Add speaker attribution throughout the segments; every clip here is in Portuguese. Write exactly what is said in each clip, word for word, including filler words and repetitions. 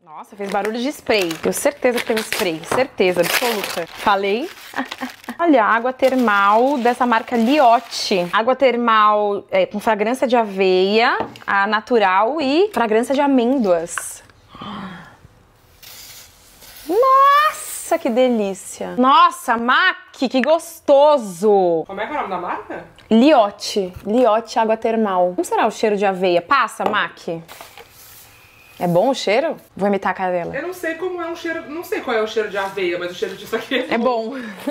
Speaker 1: Nossa, fez barulho de spray. Tenho certeza que teve spray. Certeza, absoluta. Falei? Olha, água termal dessa marca Liotte. Água termal é, com fragrância de aveia, a natural e fragrância de amêndoas. Nossa, que delícia. Nossa, Mac, que gostoso.
Speaker 2: Como é que é o nome da marca?
Speaker 1: Liotte. Liotte água termal. Como será o cheiro de aveia? Passa, Mac. É bom o cheiro? Vou imitar a cara dela.
Speaker 2: Eu não sei como é um cheiro, não sei qual é o cheiro de aveia, mas o cheiro disso aqui é,
Speaker 1: é bom.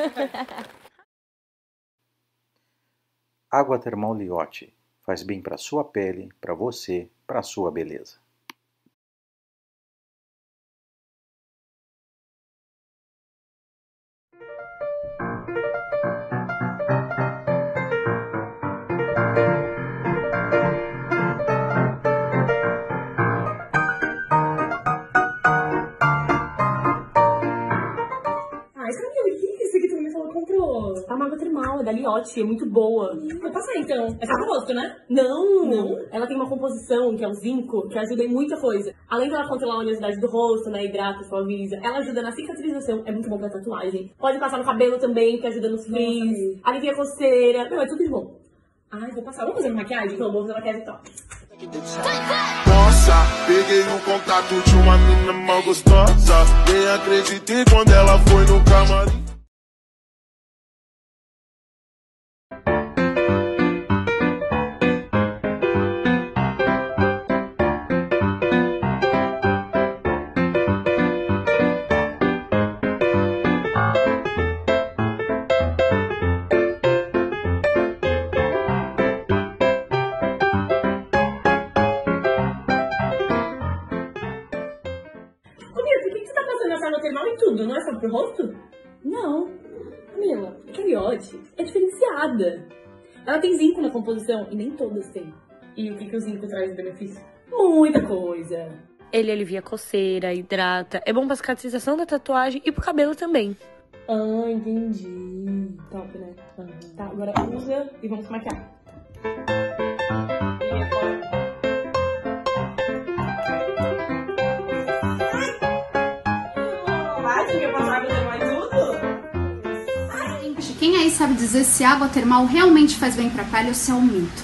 Speaker 3: Água termal Liotte. Faz bem para sua pele, para você, para sua beleza.
Speaker 4: A água termal, é da Liotte, é muito boa. Vou passar então. É só pro rosto, né? Não, não. Ela tem uma composição, que é o zinco, que ajuda em muita coisa. Além dela controlar a oleosidade do rosto, né? Hidrata, suaviza. Ela ajuda na cicatrização, é muito bom pra tatuagem. Pode passar no cabelo também, que ajuda nos frizz. Alivia a coceira. Não, é tudo de bom. Ai, vou passar. Vamos fazer maquiagem? Então, vou fazer maquiagem então.
Speaker 5: Nossa, peguei o contato de uma menina mal gostosa. Nem acreditei quando ela foi no camarim.
Speaker 4: Termal e tudo, não é só pro rosto? Não. Camila, a Liotte é diferenciada. Ela tem zinco na composição e nem todas têm. E o que, que o zinco traz de benefício? Muita coisa.
Speaker 6: Ele alivia a coceira, hidrata, é bom pra cicatrização da tatuagem e pro cabelo também.
Speaker 4: Ah, entendi. Top, né? Uhum. Tá, agora usa e vamos maquiar.
Speaker 7: Quem aí sabe dizer se água termal realmente faz bem pra pele ou se é um mito?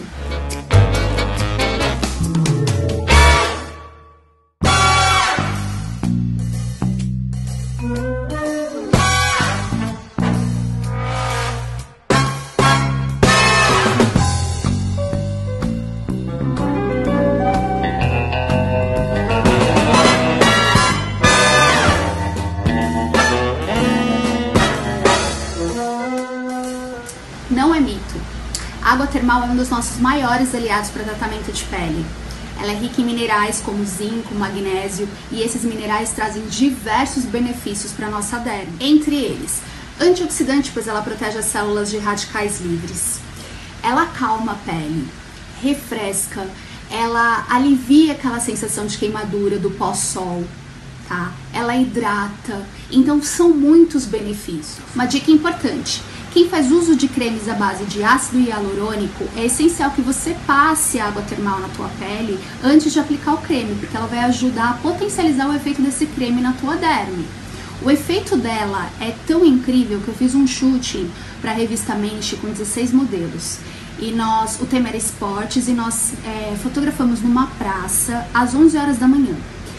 Speaker 7: Não é mito. A água termal é um dos nossos maiores aliados para tratamento de pele. Ela é rica em minerais como zinco, magnésio, e esses minerais trazem diversos benefícios para a nossa derme. Entre eles, antioxidante, pois ela protege as células de radicais livres. Ela acalma a pele, refresca, ela alivia aquela sensação de queimadura do pós-sol. Tá? Ela hidrata, então são muitos benefícios. Uma dica importante: quem faz uso de cremes à base de ácido hialurônico, é essencial que você passe água termal na tua pele antes de aplicar o creme, porque ela vai ajudar a potencializar o efeito desse creme na tua derme. O efeito dela é tão incrível que eu fiz um shooting para a revista Mente com dezesseis modelos. E nós, o tema era esportes, e nós é, fotografamos numa praça às onze horas da manhã.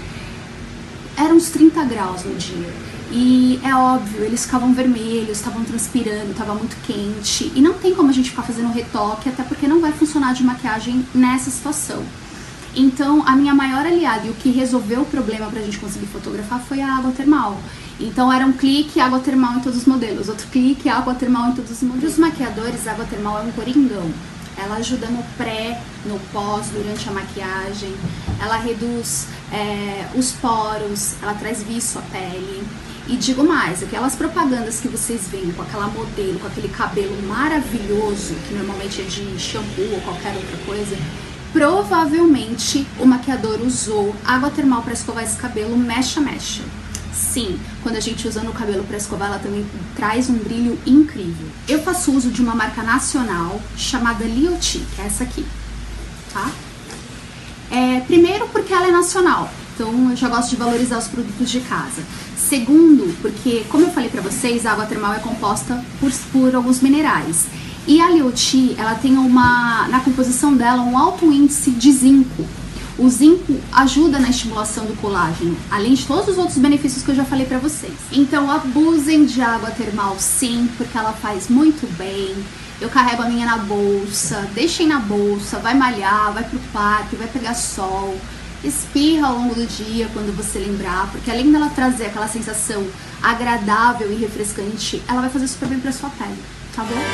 Speaker 7: Eram uns trinta graus no dia. E é óbvio, eles ficavam vermelhos, estavam transpirando, estava muito quente. E não tem como a gente ficar fazendo retoque, até porque não vai funcionar de maquiagem nessa situação. Então, a minha maior aliada e o que resolveu o problema pra gente conseguir fotografar foi a água termal. Então, era um clique, água termal em todos os modelos. Outro clique, água termal em todos os modelos. Para os maquiadores, a água termal é um coringão. Ela ajuda no pré, no pós, durante a maquiagem. Ela reduz é, os poros, ela traz viço à pele. E digo mais, aquelas propagandas que vocês veem com aquela modelo, com aquele cabelo maravilhoso, que normalmente é de shampoo ou qualquer outra coisa, provavelmente o maquiador usou água termal para escovar esse cabelo mecha mecha. Sim, quando a gente usa no cabelo para escovar, ela também traz um brilho incrível. Eu faço uso de uma marca nacional chamada Liotte, que é essa aqui, tá? É, primeiro porque ela é nacional. Então eu já gosto de valorizar os produtos de casa. Segundo, porque como eu falei pra vocês, a água termal é composta por, por alguns minerais. E a Lioti, ela tem uma, na composição dela, um alto índice de zinco. O zinco ajuda na estimulação do colágeno, além de todos os outros benefícios que eu já falei pra vocês. Então abusem de água termal sim, porque ela faz muito bem. Eu carrego a minha na bolsa, deixem na bolsa, vai malhar, vai pro parque, vai pegar sol. Espirra ao longo do dia quando você lembrar, porque além dela trazer aquela sensação agradável e refrescante, ela vai fazer super bem pra sua pele, tá bom?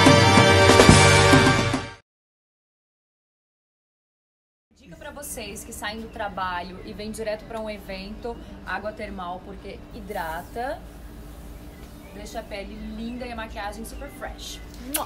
Speaker 8: Dica pra vocês que saem do trabalho e vêm direto pra um evento, água termal, porque hidrata, deixa a pele linda e a maquiagem super fresh.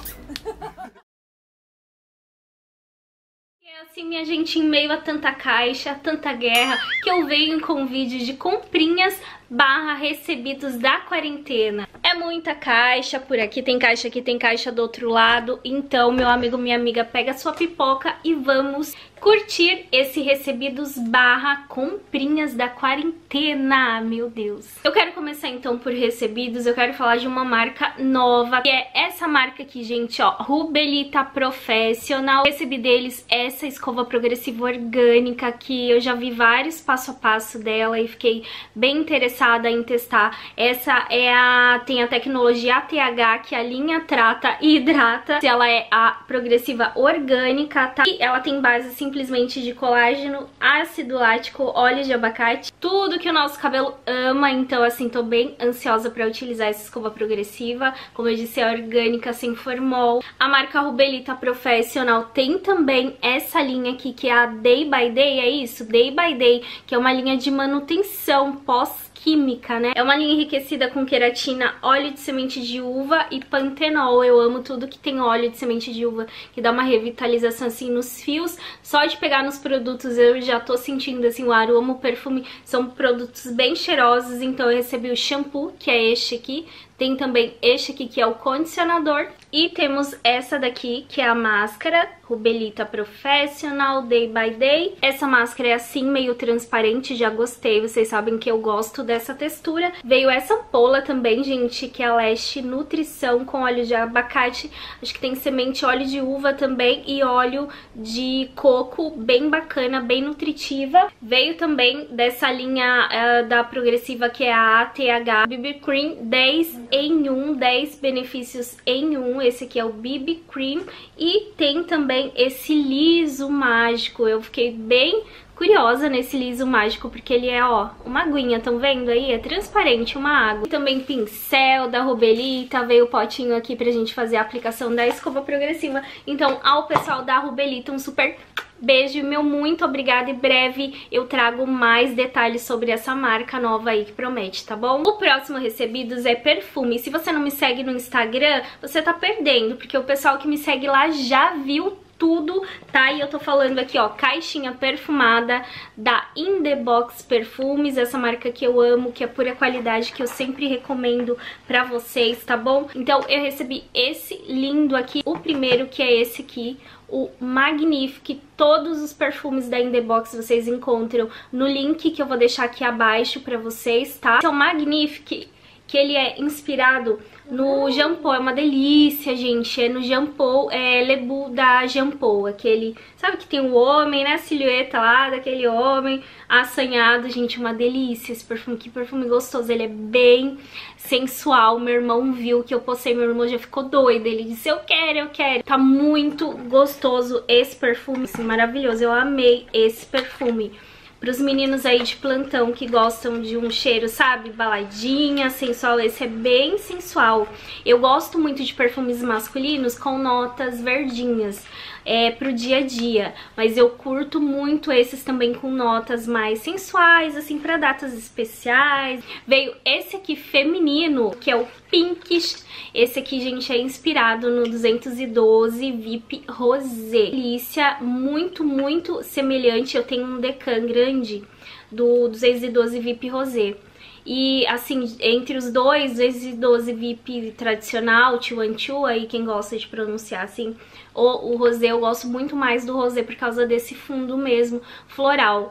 Speaker 9: É assim, minha gente, em meio a tanta caixa, a tanta guerra, que eu venho com vídeos de comprinhas barra recebidos da quarentena. É muita caixa, por aqui tem caixa, aqui tem caixa do outro lado. Então, meu amigo, minha amiga, pega sua pipoca e vamos curtir esse recebidos barra comprinhas da quarentena, meu Deus. Eu quero começar então por recebidos, eu quero falar de uma marca nova, que é essa marca aqui, gente, ó, Rubelita Professional. Recebi deles essa escova progressiva orgânica, que eu já vi vários passo a passo dela e fiquei bem interessada em testar. Essa é a, tem a tecnologia A T H, que a linha trata e hidrata. Ela é a progressiva orgânica, tá? E ela tem base assim simplesmente de colágeno, ácido lático, óleo de abacate, tudo que o nosso cabelo ama. Então assim, tô bem ansiosa pra utilizar essa escova progressiva. Como eu disse, é orgânica, sem formol. A marca Rubelita Professional tem também essa linha aqui, que é a Day by Day, é isso? Day by Day, que é uma linha de manutenção pós química, né? É uma linha enriquecida com queratina, óleo de semente de uva e pantenol. Eu amo tudo que tem óleo de semente de uva, que dá uma revitalização assim nos fios. Só de pegar nos produtos eu já tô sentindo assim o aroma, o perfume. São produtos bem cheirosos. Então eu recebi o shampoo, que é este aqui. Tem também este aqui, que é o condicionador. E temos essa daqui, que é a máscara Rubelita Professional Day by Day. Essa máscara é assim, meio transparente, já gostei. Vocês sabem que eu gosto dessa textura. Veio essa ampola também, gente, que é a Leste Nutrição com óleo de abacate. Acho que tem semente, óleo de uva também e óleo de coco, bem bacana, bem nutritiva. Veio também dessa linha uh, da progressiva, que é a A T H B B Cream dez em um, dez benefícios em um. Esse aqui é o B B Cream. E tem também esse liso mágico. Eu fiquei bem curiosa nesse liso mágico, porque ele é, ó, uma aguinha, estão vendo aí? É transparente, uma água. E também pincel da Rubelita, veio o potinho aqui pra gente fazer a aplicação da escova progressiva. Então, ao pessoal da Rubelita, um super beijo, meu muito obrigada, e breve eu trago mais detalhes sobre essa marca nova aí que promete, tá bom? O próximo recebidos é perfume. Se você não me segue no Instagram, você tá perdendo, porque o pessoal que me segue lá já viu tudo, tá? E eu tô falando aqui, ó, caixinha perfumada da In The Box Perfumes, essa marca que eu amo, que é pura qualidade, que eu sempre recomendo pra vocês, tá bom? Então eu recebi esse lindo aqui, o primeiro, que é esse aqui, o Magnifique. Todos os perfumes da In The Box vocês encontram no link que eu vou deixar aqui abaixo pra vocês, tá? Esse é o Magnifique, que ele é inspirado no Jean Paul. É uma delícia, gente. É no Jean Paul, é Lebu da Jean Paul. Aquele, sabe que tem o homem, né? A silhueta lá daquele homem assanhado. Gente, uma delícia esse perfume. Que perfume gostoso. Ele é bem sensual. Meu irmão viu que eu postei, meu irmão já ficou doido. Ele disse, eu quero, eu quero. Tá muito gostoso esse perfume. Assim, maravilhoso. Eu amei esse perfume. Para os meninos aí de plantão que gostam de um cheiro, sabe, baladinha, sensual, esse é bem sensual. Eu gosto muito de perfumes masculinos com notas verdinhas, é, pro dia a dia, mas eu curto muito esses também com notas mais sensuais, assim, para datas especiais. Veio esse aqui feminino, que é o Pinkish. Esse aqui, gente, é inspirado no duzentos e doze V I P Rosé. Delícia, muito, muito semelhante. Eu tenho um Decan grande do duzentos e doze V I P Rosé. E, assim, entre os dois, duzentos e doze V I P tradicional, dois doze, aí quem gosta de pronunciar assim, o, o rosé, eu gosto muito mais do rosé por causa desse fundo mesmo, floral.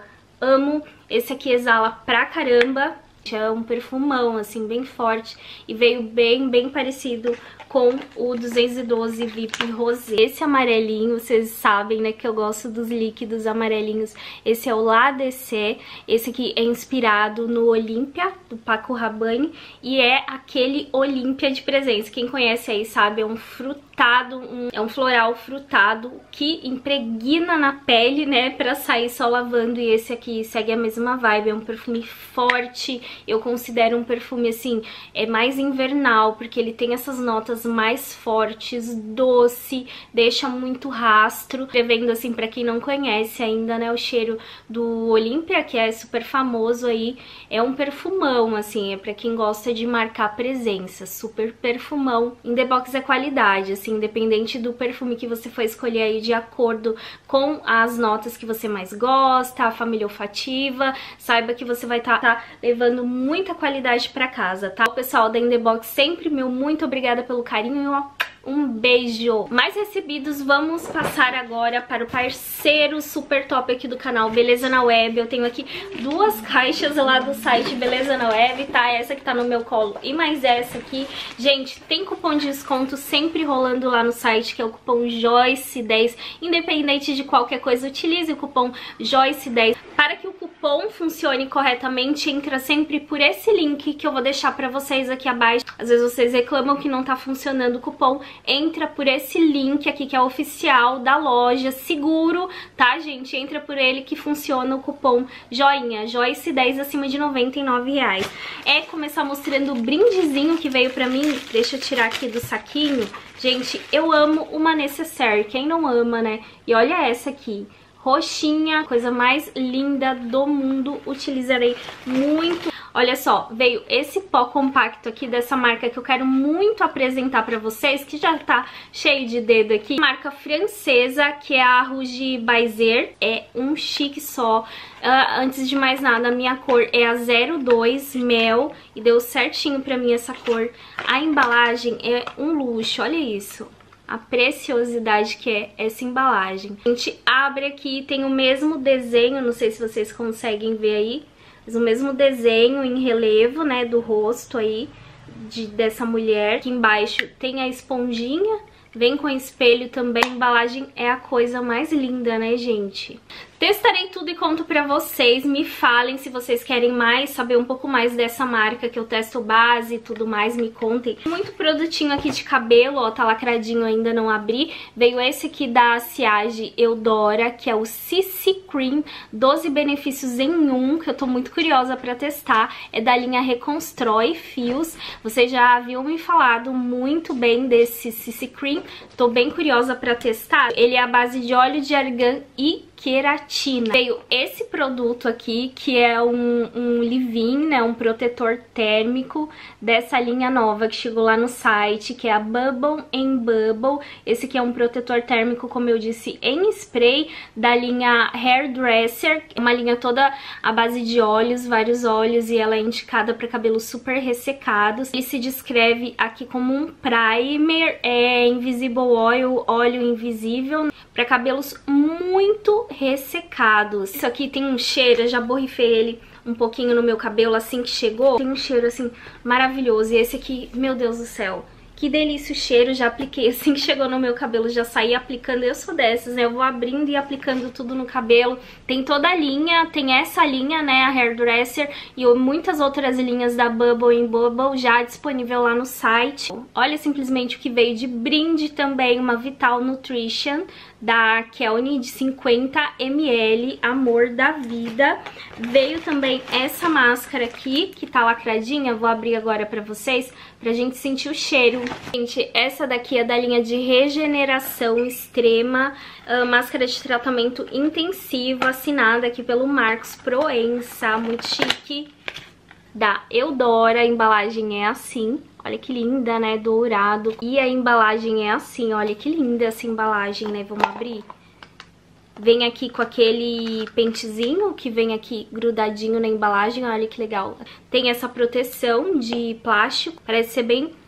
Speaker 9: amo. Esse aqui exala pra caramba. É um perfumão, assim, bem forte. E veio bem, bem parecido com o duzentos e doze V I P Rosé. Esse amarelinho, vocês sabem, né, que eu gosto dos líquidos amarelinhos. Esse é o La Dessé. Esse aqui é inspirado no Olímpia, do Paco Rabanne. E é aquele Olímpia de presença. Quem conhece aí sabe, é um frutado, um, é um floral frutado que impregna na pele, né, pra sair só lavando. E esse aqui segue a mesma vibe, é um perfume forte. Eu considero um perfume, assim, é mais invernal, porque ele tem essas notas mais fortes, doce, deixa muito rastro. Prevendo, assim, pra quem não conhece ainda, né, o cheiro do Olímpia, que é super famoso aí, é um perfumão, assim, é pra quem gosta de marcar presença, super perfumão. In The Box é qualidade, assim, independente do perfume que você for escolher aí de acordo com as notas que você mais gosta, a família olfativa, saiba que você vai estar tá, tá levando muita qualidade pra casa, tá? O pessoal da In The Box sempre, meu, muito obrigada pelo carinho e ó, um beijo. Mais recebidos, vamos passar agora para o parceiro super top aqui do canal, Beleza na Web. Eu tenho aqui duas caixas lá do site Beleza na Web, tá? Essa que tá no meu colo e mais essa aqui. Gente, tem cupom de desconto sempre rolando lá no site, que é o cupom Joyce dez. Independente de qualquer coisa, utilize o cupom Joyce dez. Para que o cupom funcione corretamente, entra sempre por esse link que eu vou deixar pra vocês aqui abaixo. Às vezes vocês reclamam que não tá funcionando o cupom. Entra por esse link aqui que é oficial da loja, seguro, tá, gente? Entra por ele que funciona o cupom joinha, Joyce dez acima de noventa e nove reais. É começar mostrando o brindezinho que veio pra mim. Deixa eu tirar aqui do saquinho. Gente, eu amo uma necessaire, quem não ama, né? E olha essa aqui, roxinha, coisa mais linda do mundo, utilizarei muito. Olha só, veio esse pó compacto aqui dessa marca que eu quero muito apresentar pra vocês, que já tá cheio de dedo aqui. Marca francesa, que é a Rouge Baiser, é um chique só. Uh, antes de mais nada, a minha cor é a zero dois Mel e deu certinho pra mim essa cor. A embalagem é um luxo, olha isso. A preciosidade que é essa embalagem. A gente abre aqui, tem o mesmo desenho, não sei se vocês conseguem ver aí, mas o mesmo desenho em relevo, né, do rosto aí de, dessa mulher. Aqui embaixo tem a esponjinha, vem com espelho também. A embalagem é a coisa mais linda, né, gente? Testarei tudo e conto pra vocês. Me falem se vocês querem mais, saber um pouco mais dessa marca, que eu testo base e tudo mais, me contem. Muito produtinho aqui de cabelo, ó, tá lacradinho, ainda não abri. Veio esse aqui da Siage Eudora, que é o C C Cream, doze benefícios em um, que eu tô muito curiosa pra testar. É da linha Reconstrói Fios. Vocês já haviam me falado muito bem desse C C Cream, tô bem curiosa pra testar. Ele é a base de óleo de argan e queratina. Veio esse produto aqui, que é um, um leave-in, né, um protetor térmico dessa linha nova que chegou lá no site, que é a Bubble and Bubble. Esse aqui é um protetor térmico, como eu disse, em spray, da linha Hairdresser, uma linha toda à base de óleos, vários óleos, e ela é indicada para cabelos super ressecados. Ele se descreve aqui como um primer, é invisible oil, óleo invisível, para cabelos muito ressecados. Isso aqui tem um cheiro, eu já borrifei ele um pouquinho no meu cabelo assim que chegou. Tem um cheiro assim maravilhoso. E esse aqui, meu Deus do céu, que delícia o cheiro. Já apliquei assim que chegou no meu cabelo, já saí aplicando. Eu sou dessas, né? Eu vou abrindo e aplicando tudo no cabelo. Tem toda a linha, tem essa linha, né, a Hairdresser, e muitas outras linhas da Bubble and Bubble já disponível lá no site. Olha simplesmente o que veio de brinde também, uma Vital Nutrition da Kelly de cinquenta mililitros, amor da vida. Veio também essa máscara aqui, que tá lacradinha, vou abrir agora pra vocês, pra gente sentir o cheiro. Gente, essa daqui é da linha de regeneração extrema, uh, máscara de tratamento intensivo, assinada aqui pelo Marcos Proença, muito chique, da Eudora. A embalagem é assim. Olha que linda, né? Dourado. E a embalagem é assim, olha que linda essa embalagem, né? Vamos abrir? Vem aqui com aquele pentezinho que vem aqui grudadinho na embalagem, olha que legal. Tem essa proteção de plástico, parece ser bem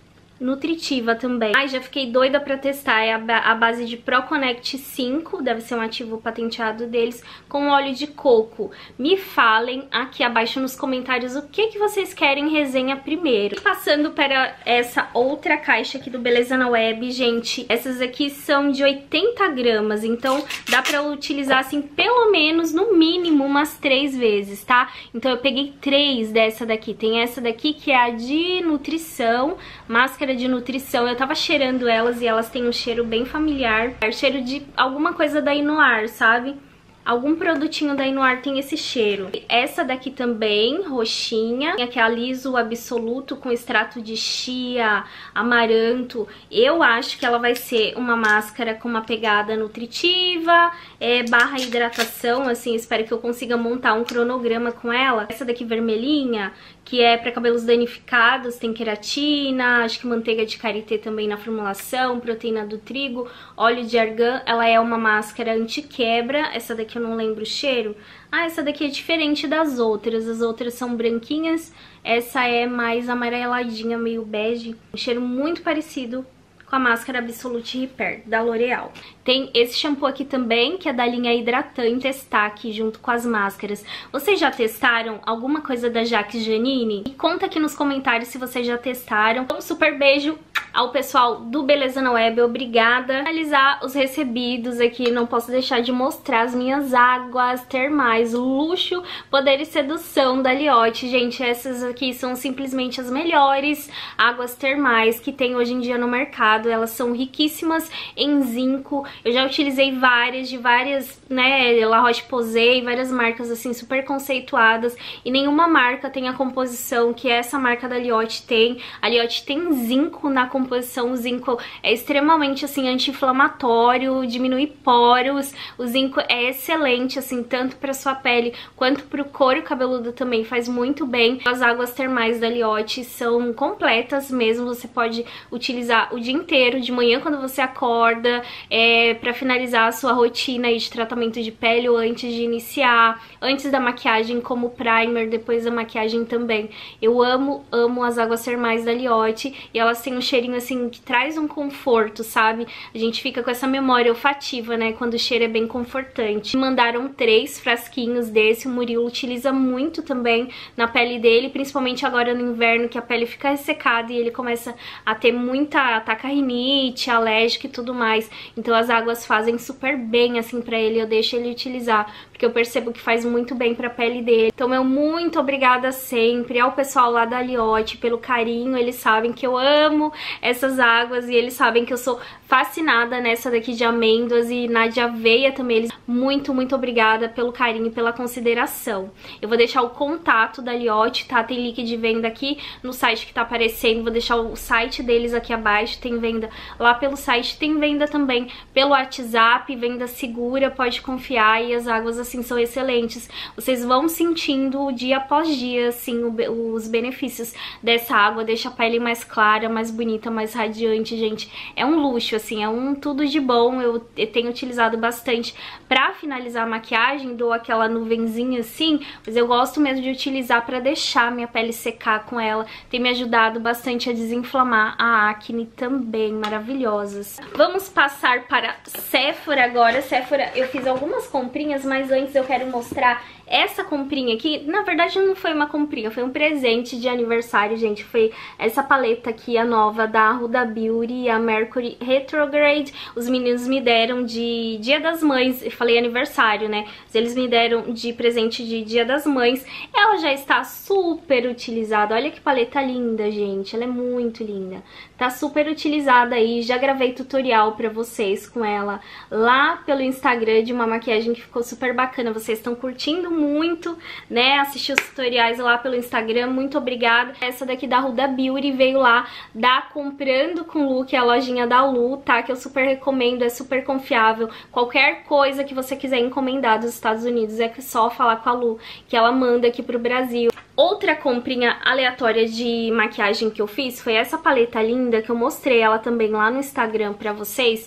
Speaker 9: nutritiva também. Ai, já fiquei doida pra testar. É a, a base de ProConnect cinco, deve ser um ativo patenteado deles, com óleo de coco. Me falem aqui abaixo nos comentários o que, que vocês querem resenha primeiro. Passando para essa outra caixa aqui do Beleza na Web, gente, essas aqui são de oitenta gramas, então dá pra utilizar assim pelo menos no mínimo umas três vezes, tá? Então eu peguei três dessa daqui. Tem essa daqui que é a de nutrição, máscara de nutrição. Eu tava cheirando elas e elas têm um cheiro bem familiar, é cheiro de alguma coisa da Inuar, sabe? Algum produtinho da Inuar tem esse cheiro. Essa daqui também, roxinha, que é a Liso Absoluto com extrato de chia, amaranto. Eu acho que ela vai ser uma máscara com uma pegada nutritiva, é, barra hidratação, assim, espero que eu consiga montar um cronograma com ela. Essa daqui vermelhinha, que é para cabelos danificados, tem queratina, acho que manteiga de karité também na formulação, proteína do trigo, óleo de argan. Ela é uma máscara anti-quebra. Essa daqui eu não lembro o cheiro. Ah, essa daqui é diferente das outras. As outras são branquinhas, essa é mais amareladinha, meio bege. Um cheiro muito parecido com a máscara Absolute Repair da L'Oréal. Tem esse shampoo aqui também, que é da linha hidratante, testar aqui junto com as máscaras. Vocês já testaram alguma coisa da Jaques Janine? Me conta aqui nos comentários se vocês já testaram. Um super beijo ao pessoal do Beleza na Web, obrigada. Finalizar os recebidos aqui, não posso deixar de mostrar as minhas águas termais, luxo, poder e sedução da Liotte. Gente, essas aqui são simplesmente as melhores águas termais que tem hoje em dia no mercado. Elas são riquíssimas em zinco. Eu já utilizei várias, de várias, né, La Roche-Posay, várias marcas assim super conceituadas, e nenhuma marca tem a composição que essa marca da Liotte tem. A Liotte tem zinco na composição. O zinco é extremamente assim anti-inflamatório, diminui poros. O zinco é excelente assim tanto para sua pele quanto para o couro cabeludo também, faz muito bem. As águas termais da Liotte são completas mesmo, você pode utilizar o dia inteiro, de manhã quando você acorda, é, para finalizar a sua rotina aí de tratamento de pele ou antes de iniciar, antes da maquiagem como primer, depois da maquiagem também. Eu amo, amo as águas termais da Liotte e elas têm um cheirinho assim que traz um conforto, sabe? A gente fica com essa memória olfativa, né, quando o cheiro é bem confortante. Me mandaram três frasquinhos desse, o Murilo utiliza muito também na pele dele, principalmente agora no inverno, que a pele fica ressecada e ele começa a ter muita ataca rinite, alérgica e tudo mais. Então as águas fazem super bem assim pra ele, eu deixo ele utilizar, porque eu percebo que faz muito bem pra pele dele. Então meu muito obrigada sempre ao pessoal lá da Liotte pelo carinho, eles sabem que eu amo essas águas e eles sabem que eu sou fascinada nessa daqui de amêndoas e na de aveia também. Eles muito, muito obrigada pelo carinho e pela consideração. Eu vou deixar o contato da Liotte, tá? Tem link de venda aqui no site que tá aparecendo, vou deixar o site deles aqui abaixo, tem venda lá pelo site, tem venda também pelo WhatsApp, venda segura, pode confiar, e as águas assim são excelentes. Vocês vão sentindo dia após dia assim o, os benefícios dessa água, deixa a pele mais clara, mais bonita, mais radiante, gente. É um luxo, assim, é um tudo de bom. Eu, eu tenho utilizado bastante pra finalizar a maquiagem, dou aquela nuvenzinha assim, mas eu gosto mesmo de utilizar pra deixar minha pele secar com ela. Tem me ajudado bastante a desinflamar a acne também, maravilhosas. Vamos passar para Sephora agora. Sephora, eu fiz algumas comprinhas, mas antes eu quero mostrar essa comprinha aqui. Na verdade não foi uma comprinha, foi um presente de aniversário, gente. Foi essa paleta aqui, a nova da Huda Beauty, a Mercury Retrograde. Os meninos me deram de Dia das Mães, eu falei aniversário, né? Mas eles me deram de presente de Dia das Mães. Ela já está super utilizada, olha que paleta linda, gente. Ela é muito linda, tá super utilizada aí. Já gravei tutorial pra vocês com ela lá pelo Instagram de uma maquiagem que ficou super bacana. Vocês estão curtindo muito, né, assistir os tutoriais lá pelo Instagram, muito obrigada. Essa daqui da Huda Beauty veio lá da Comprando com Lu, que é a lojinha da Lu, tá, que eu super recomendo, é super confiável. Qualquer coisa que você quiser encomendar dos Estados Unidos é só falar com a Lu, que ela manda aqui pro Brasil. Outra comprinha aleatória de maquiagem que eu fiz foi essa paleta linda, que eu mostrei ela também lá no Instagram pra vocês,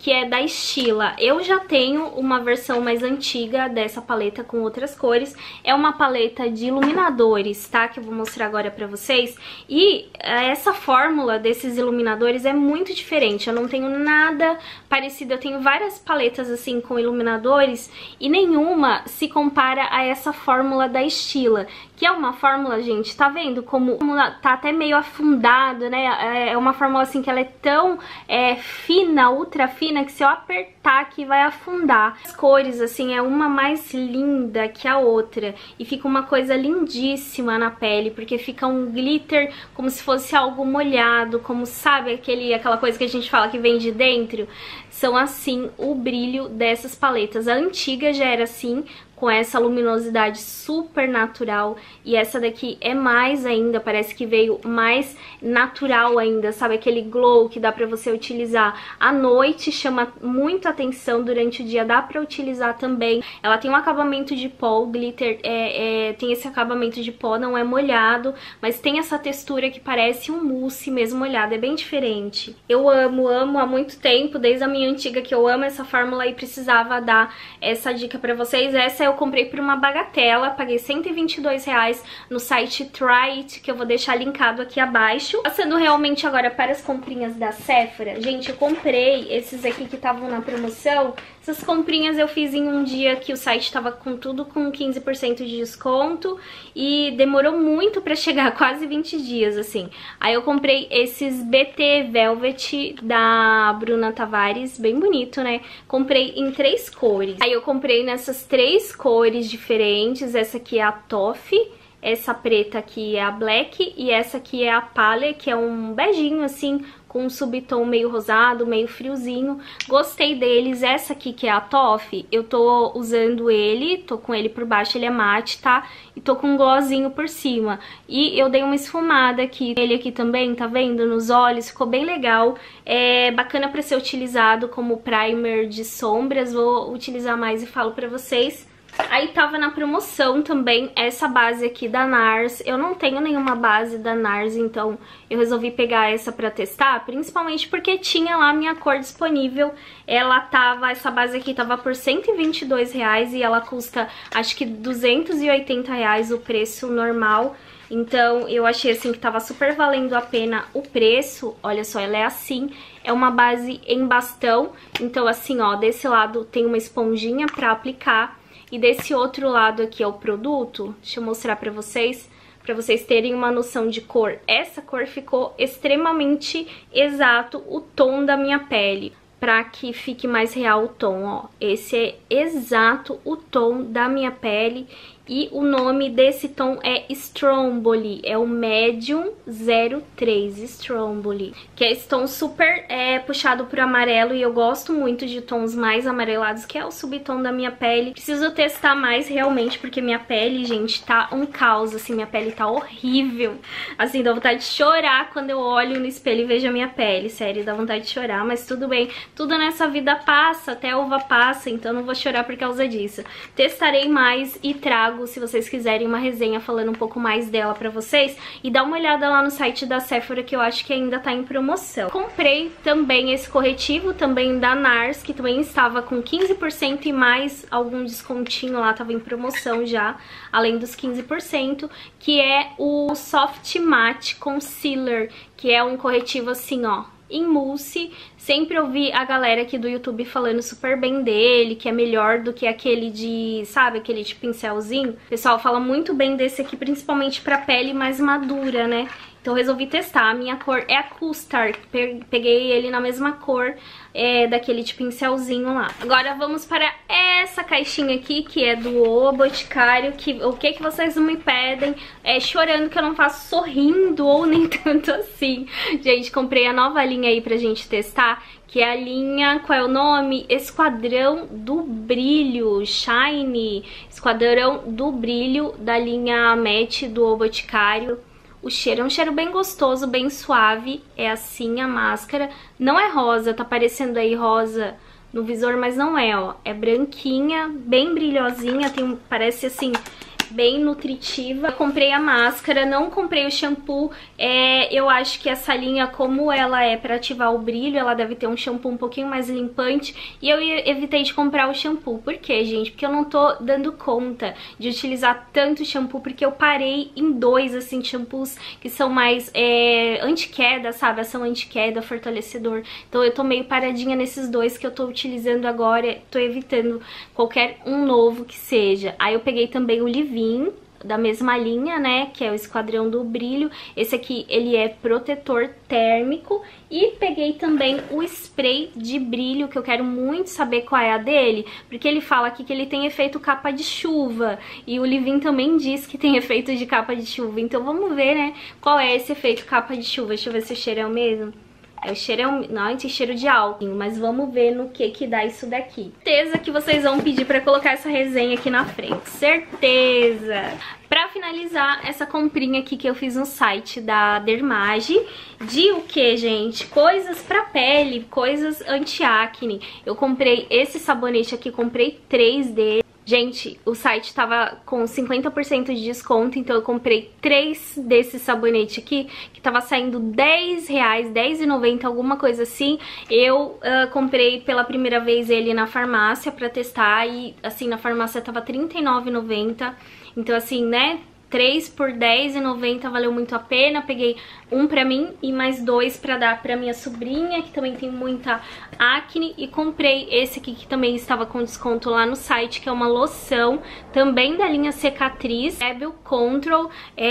Speaker 9: que é da Stila. Eu já tenho uma versão mais antiga dessa paleta com outras cores. É uma paleta de iluminadores, tá? Que eu vou mostrar agora pra vocês. E essa fórmula desses iluminadores é muito diferente. Eu não tenho nada parecido. Eu tenho várias paletas assim com iluminadores e nenhuma se compara a essa fórmula da Stila. Que é uma fórmula, gente, tá vendo como tá até meio afundado, né? É uma fórmula assim que ela é tão é, fina, ultra fina, que se eu apertar aqui vai afundar. As cores, assim, é uma mais linda que a outra. E fica uma coisa lindíssima na pele, porque fica um glitter como se fosse algo molhado, como, sabe, aquele, aquela coisa que a gente fala que vem de dentro. São assim o brilho dessas paletas. A antiga já era assim, com essa luminosidade super natural, e essa daqui é mais ainda, parece que veio mais natural ainda, sabe? Aquele glow que dá pra você utilizar à noite, chama muito atenção, durante o dia dá pra utilizar também. Ela tem um acabamento de pó, o glitter é, é, tem esse acabamento de pó, não é molhado, mas tem essa textura que parece um mousse mesmo molhado, é bem diferente. Eu amo, amo há muito tempo, desde a minha antiga que eu amo essa fórmula e precisava dar essa dica pra vocês. Essa eu comprei por uma bagatela, paguei cento e vinte e dois reais no site Try It, que eu vou deixar linkado aqui abaixo. Passando realmente agora para as comprinhas da Sephora, gente, eu comprei esses aqui que estavam na promoção. Essas comprinhas eu fiz em um dia que o site tava com tudo com quinze por cento de desconto e demorou muito pra chegar, quase vinte dias, assim. Aí eu comprei esses B T Velvet da Bruna Tavares, bem bonito, né? Comprei em três cores. Aí eu comprei nessas três cores diferentes. Essa aqui é a Toffee, essa preta aqui é a Black e essa aqui é a Palette, que é um beijinho assim, com um subtom meio rosado, meio friozinho. Gostei deles. Essa aqui, que é a Toffee, eu tô usando ele, tô com ele por baixo, ele é mate, tá? E tô com um glossinho por cima. E eu dei uma esfumada aqui, ele aqui também, tá vendo? Nos olhos, ficou bem legal. É bacana pra ser utilizado como primer de sombras, vou utilizar mais e falo pra vocês. Aí tava na promoção também essa base aqui da Nars. Eu não tenho nenhuma base da Nars, então eu resolvi pegar essa pra testar, principalmente porque tinha lá a minha cor disponível. Ela tava, essa base aqui tava por cento e vinte e dois reais e ela custa, acho que duzentos e oitenta reais o preço normal. Então eu achei assim que tava super valendo a pena o preço. Olha só, ela é assim, é uma base em bastão. Então assim, ó, desse lado tem uma esponjinha pra aplicar. E desse outro lado aqui é o produto. Deixa eu mostrar pra vocês, pra vocês terem uma noção de cor. Essa cor ficou extremamente exato o tom da minha pele, pra que fique mais real o tom, ó. Esse é exato o tom da minha pele. E o nome desse tom é Stromboli, é o Medium zero três Stromboli, que é esse tom super é, puxado pro amarelo, e eu gosto muito de tons mais amarelados, que é o subtom da minha pele. Preciso testar mais realmente, porque minha pele, gente, tá um caos, assim, minha pele tá horrível. Assim, dá vontade de chorar quando eu olho no espelho e vejo a minha pele, sério, dá vontade de chorar, mas tudo bem. Tudo nessa vida passa, até a uva passa, então não vou chorar por causa disso. Testarei mais e trago, se vocês quiserem, uma resenha falando um pouco mais dela pra vocês. E dá uma olhada lá no site da Sephora, que eu acho que ainda tá em promoção. Comprei também esse corretivo, também da Nars, que também estava com quinze por cento e mais algum descontinho lá, tava em promoção já, além dos quinze por cento, que é o Soft Matte Concealer, que é um corretivo assim, ó, em mousse. Sempre ouvi a galera aqui do YouTube falando super bem dele, que é melhor do que aquele de, sabe, aquele de pincelzinho. O pessoal fala muito bem desse aqui, principalmente pra pele mais madura, né? Então eu resolvi testar. A minha cor é a Custard, peguei ele na mesma cor é, daquele de pincelzinho lá. Agora vamos para essa caixinha aqui, que é do O Boticário, que o que que vocês me pedem? É chorando que eu não faço, sorrindo ou nem tanto assim. Gente, comprei a nova linha aí pra gente testar, que é a linha, qual é o nome? Esquadrão do Brilho, Shine, Esquadrão do Brilho, da linha Matte do O Boticário. O cheiro é um cheiro bem gostoso, bem suave, é assim a máscara. Não é rosa, tá parecendo aí rosa no visor, mas não é, ó. É branquinha, bem brilhosinha, tem, parece assim, bem nutritiva. Eu comprei a máscara, não comprei o shampoo. É, eu acho que essa linha, como ela é para ativar o brilho, ela deve ter um shampoo um pouquinho mais limpante. E eu evitei de comprar o shampoo. Por quê, gente? Porque eu não tô dando conta de utilizar tanto shampoo, porque eu parei em dois, assim, shampoos que são mais é, anti-queda, sabe? Ação anti-queda, fortalecedor. Então eu tô meio paradinha nesses dois que eu tô utilizando agora. Tô evitando qualquer um novo que seja. Aí eu peguei também o Livin, da mesma linha, né, que é o Esquadrão do Brilho. Esse aqui, ele é protetor térmico. E peguei também o spray de brilho, que eu quero muito saber qual é a dele, porque ele fala aqui que ele tem efeito capa de chuva. E o Livin também diz que tem efeito de capa de chuva. Então vamos ver, né, qual é esse efeito capa de chuva. Deixa eu ver se o cheiro é o mesmo. É, o cheiro é um... Não, tem cheiro de álcool, mas vamos ver no que que dá isso daqui. Certeza que vocês vão pedir pra colocar essa resenha aqui na frente. Certeza! Pra finalizar, essa comprinha aqui que eu fiz no site da Dermage, de o que, gente? Coisas pra pele, coisas anti-acne. Eu comprei esse sabonete aqui, comprei três dele. Gente, o site tava com cinquenta por cento de desconto, então eu comprei três desses sabonetes aqui, que tava saindo dez reais, dez reais e noventa centavos, alguma coisa assim. Eu uh, comprei pela primeira vez ele na farmácia pra testar e, assim, na farmácia tava trinta e nove reais e noventa centavos. Então, assim, né, três por dez reais e noventa centavos valeu muito a pena. Peguei um pra mim e mais dois pra dar pra minha sobrinha, que também tem muita acne. E comprei esse aqui, que também estava com desconto lá no site, que é uma loção, também da linha Cicatriz, Rebel Control.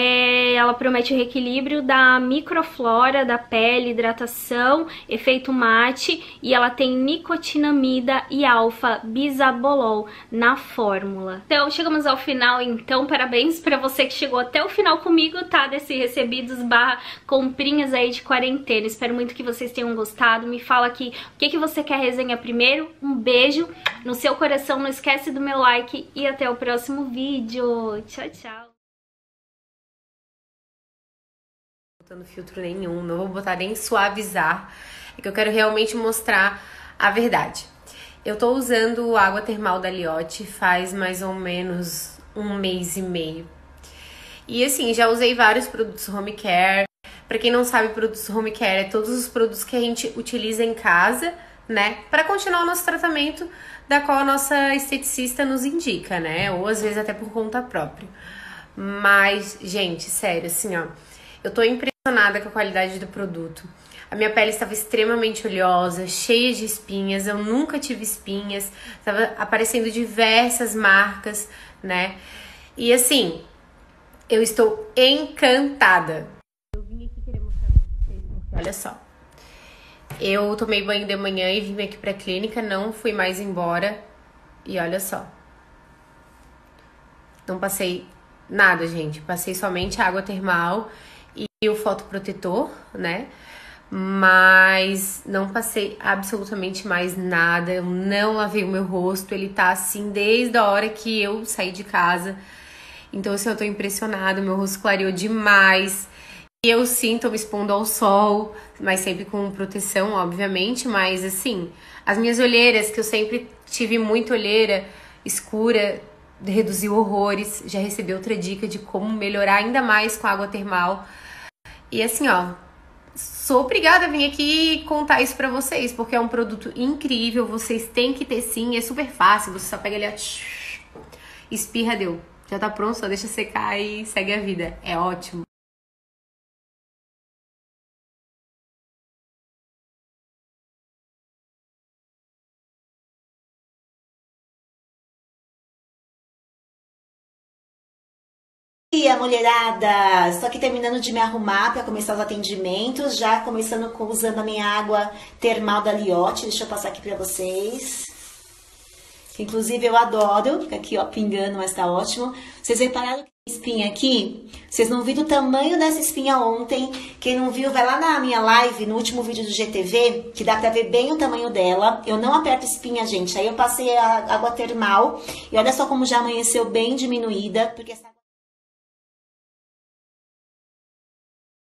Speaker 9: É, ela promete o reequilíbrio da microflora da pele, hidratação, efeito mate, e ela tem nicotinamida e alfa-bisabolol na fórmula. Então, chegamos ao final, então, parabéns pra você que chegou até o final comigo, tá? Desse recebidos barra comprinhas aí de quarentena. Espero muito que vocês tenham gostado. Me fala aqui o que, que você quer resenha primeiro. Um beijo no seu coração. Não esquece do meu like e até o próximo vídeo. Tchau, tchau.
Speaker 10: Não tô botando filtro nenhum, não vou botar nem suavizar. É que eu quero realmente mostrar a verdade. Eu tô usando água termal da Liotte faz mais ou menos um mês e meio. E assim, já usei vários produtos home care. Pra quem não sabe, produtos home care é todos os produtos que a gente utiliza em casa, né? Pra continuar o nosso tratamento, da qual a nossa esteticista nos indica, né? Ou às vezes até por conta própria. Mas, gente, sério, assim, ó, eu tô impressionada com a qualidade do produto. A minha pele estava extremamente oleosa, cheia de espinhas, eu nunca tive espinhas, estava aparecendo diversas marcas, né? E assim, eu estou encantada. Eu vim aqui querer mostrar pra vocês, porque olha só. Eu tomei banho de manhã e vim aqui pra clínica, não fui mais embora. E olha só. Não passei nada, gente. Passei somente água termal e o fotoprotetor, né? Mas não passei absolutamente mais nada. Eu não lavei o meu rosto. Ele tá assim desde a hora que eu saí de casa. Então, assim, eu tô impressionada. Meu rosto clareou demais. E eu sim, tô me expondo ao sol, mas sempre com proteção, obviamente. Mas, assim, as minhas olheiras, que eu sempre tive muita olheira escura, reduziu horrores. Já recebi outra dica de como melhorar ainda mais com água termal. E, assim, ó, sou obrigada a vir aqui contar isso pra vocês, porque é um produto incrível. Vocês têm que ter sim, é super fácil. Você só pega ali, ó, espirra, deu. Já tá pronto, só deixa secar e segue a vida. É ótimo.
Speaker 11: Bom dia, mulherada! Estou aqui terminando de me arrumar para começar os atendimentos, já começando com, usando a minha água termal da Liotte. Deixa eu passar aqui para vocês. Inclusive eu adoro, fica aqui ó, pingando, mas tá ótimo. Vocês repararam que a espinha aqui? Vocês não viram o tamanho dessa espinha ontem. Quem não viu, vai lá na minha live, no último vídeo do G T V, que dá pra ver bem o tamanho dela. Eu não aperto espinha, gente. Aí eu passei a água termal e olha só como já amanheceu bem diminuída, porque essa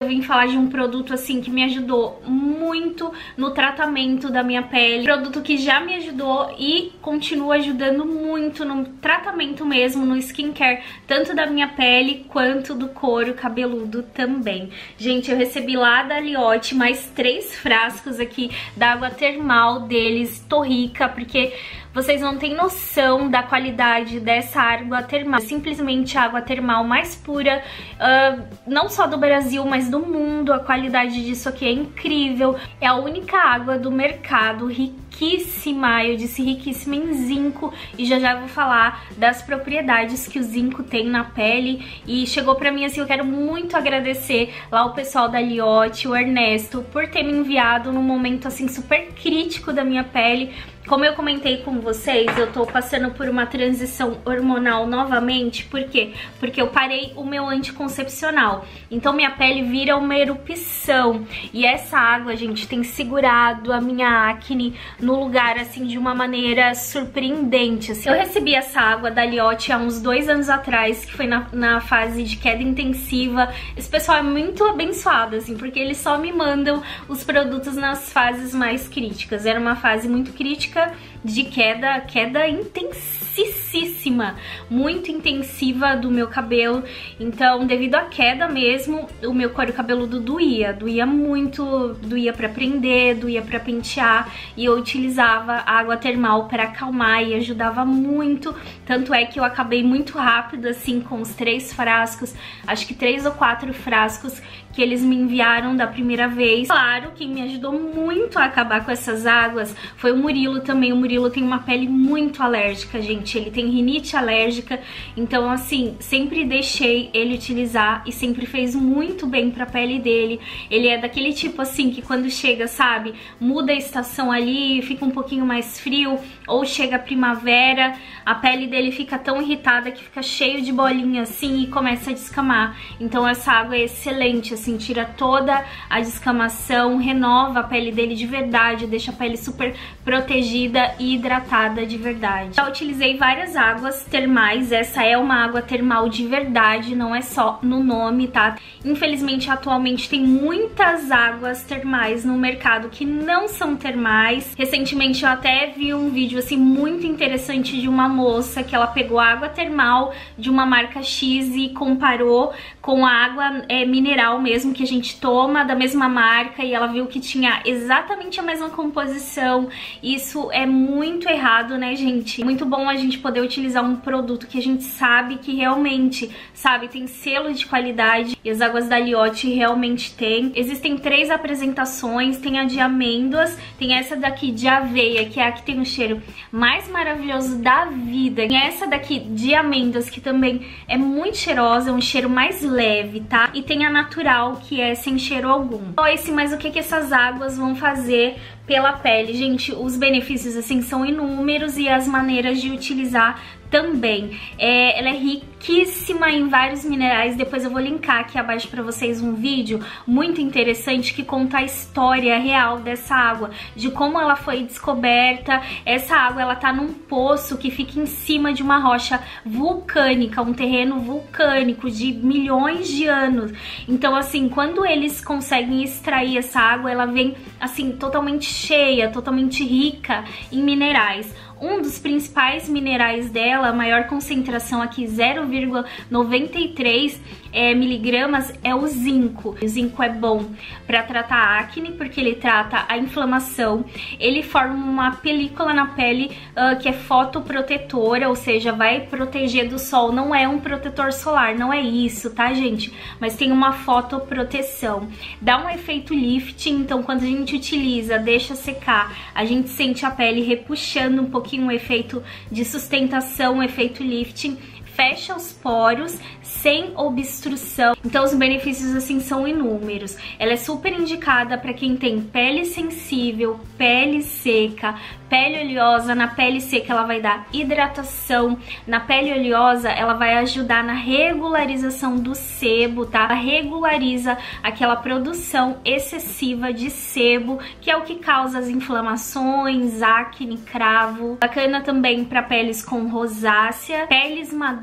Speaker 9: Eu vim falar de um produto assim que me ajudou muito no tratamento da minha pele, produto que já me ajudou e continua ajudando muito no tratamento mesmo, no skincare, tanto da minha pele quanto do couro cabeludo também. Gente, eu recebi lá da Liotte mais três frascos aqui da água termal deles. Tô rica, porque vocês não têm noção da qualidade dessa água termal. Simplesmente a água termal mais pura, uh, não só do Brasil, mas do mundo. A qualidade disso aqui é incrível. É a única água do mercado riquíssima, eu disse riquíssima em zinco. E já já vou falar das propriedades que o zinco tem na pele. E chegou pra mim assim, eu quero muito agradecer lá o pessoal da Liotte, o Ernesto, por ter me enviado num momento assim super crítico da minha pele. Como eu comentei com vocês, eu tô passando por uma transição hormonal novamente. Por quê? Porque eu parei o meu anticoncepcional. Então minha pele vira uma erupção. E essa água, gente, tem segurado a minha acne no lugar, assim, de uma maneira surpreendente. Assim. Eu recebi essa água da Liotte há uns dois anos atrás, que foi na, na fase de queda intensiva. Esse pessoal é muito abençoado, assim, porque eles só me mandam os produtos nas fases mais críticas. Era uma fase muito crítica de queda, queda intensíssima, muito intensiva do meu cabelo. Então, devido à queda mesmo, o meu couro cabeludo doía, doía muito, doía pra prender, doía pra pentear, e eu utilizava água termal para acalmar e ajudava muito. Tanto é que eu acabei muito rápido, assim, com os três frascos, acho que três ou quatro frascos que eles me enviaram da primeira vez. Claro, quem me ajudou muito a acabar com essas águas foi o Murilo também. O Murilo tem uma pele muito alérgica, gente. Ele tem rinite alérgica, então assim, sempre deixei ele utilizar e sempre fez muito bem pra pele dele. Ele é daquele tipo assim que quando chega, sabe, muda a estação ali, fica um pouquinho mais frio, ou chega a primavera, a pele dele fica tão irritada que fica cheio de bolinha assim e começa a descamar. Então essa água é excelente, assim, tira toda a descamação, renova a pele dele de verdade, deixa a pele super protegida e hidratada de verdade. Já utilizei várias águas termais, essa é uma água termal de verdade, não é só no nome, tá? Infelizmente, atualmente tem muitas águas termais no mercado que não são termais. Recentemente eu até vi um vídeo assim muito interessante de uma moça que ela pegou água termal de uma marca X e comparou com a água é, mineral mesmo que a gente toma, da mesma marca, e ela viu que tinha exatamente a mesma composição. Isso é muito errado, né, gente? Muito bom a gente poder utilizar um produto que a gente sabe que realmente, sabe, tem selo de qualidade, e as águas da Liotte realmente tem. Existem três apresentações, tem a de amêndoas, tem essa daqui de aveia, que é a que tem o cheiro mais maravilhoso da vida, e essa daqui de amêndoas, que também é muito cheirosa, é um cheiro mais leve, tá? E tem a natural, que é sem cheiro algum. Esse, mas o que que essas águas vão fazer pela pele? Gente, os benefícios assim são inúmeros e as maneiras de utilizar também. É, ela é riquíssima em vários minerais. Depois eu vou linkar aqui abaixo pra vocês um vídeo muito interessante que conta a história real dessa água, de como ela foi descoberta. Essa água, ela tá num poço que fica em cima de uma rocha vulcânica, um terreno vulcânico de milhões de anos. Então assim, quando eles conseguem extrair essa água, ela vem assim totalmente cheia, totalmente rica em minerais. Um dos principais minerais dela, a maior concentração aqui, zero vírgula noventa e três é, miligramas, é o zinco. O zinco é bom para tratar a acne, porque ele trata a inflamação. Ele forma uma película na pele uh, que é fotoprotetora, ou seja, vai proteger do sol. Não é um protetor solar, não é isso, tá, gente? Mas tem uma fotoproteção. Dá um efeito lifting, então quando a gente utiliza, deixa secar, a gente sente a pele repuxando um pouquinho, um efeito de sustentação, um efeito lifting, fecha os poros sem obstrução. Então os benefícios assim são inúmeros. Ela é super indicada para quem tem pele sensível, pele seca, pele oleosa. Na pele seca ela vai dar hidratação, na pele oleosa ela vai ajudar na regularização do sebo, tá? Ela regulariza aquela produção excessiva de sebo, que é o que causa as inflamações, acne, cravo. Bacana também para peles com rosácea, peles maduras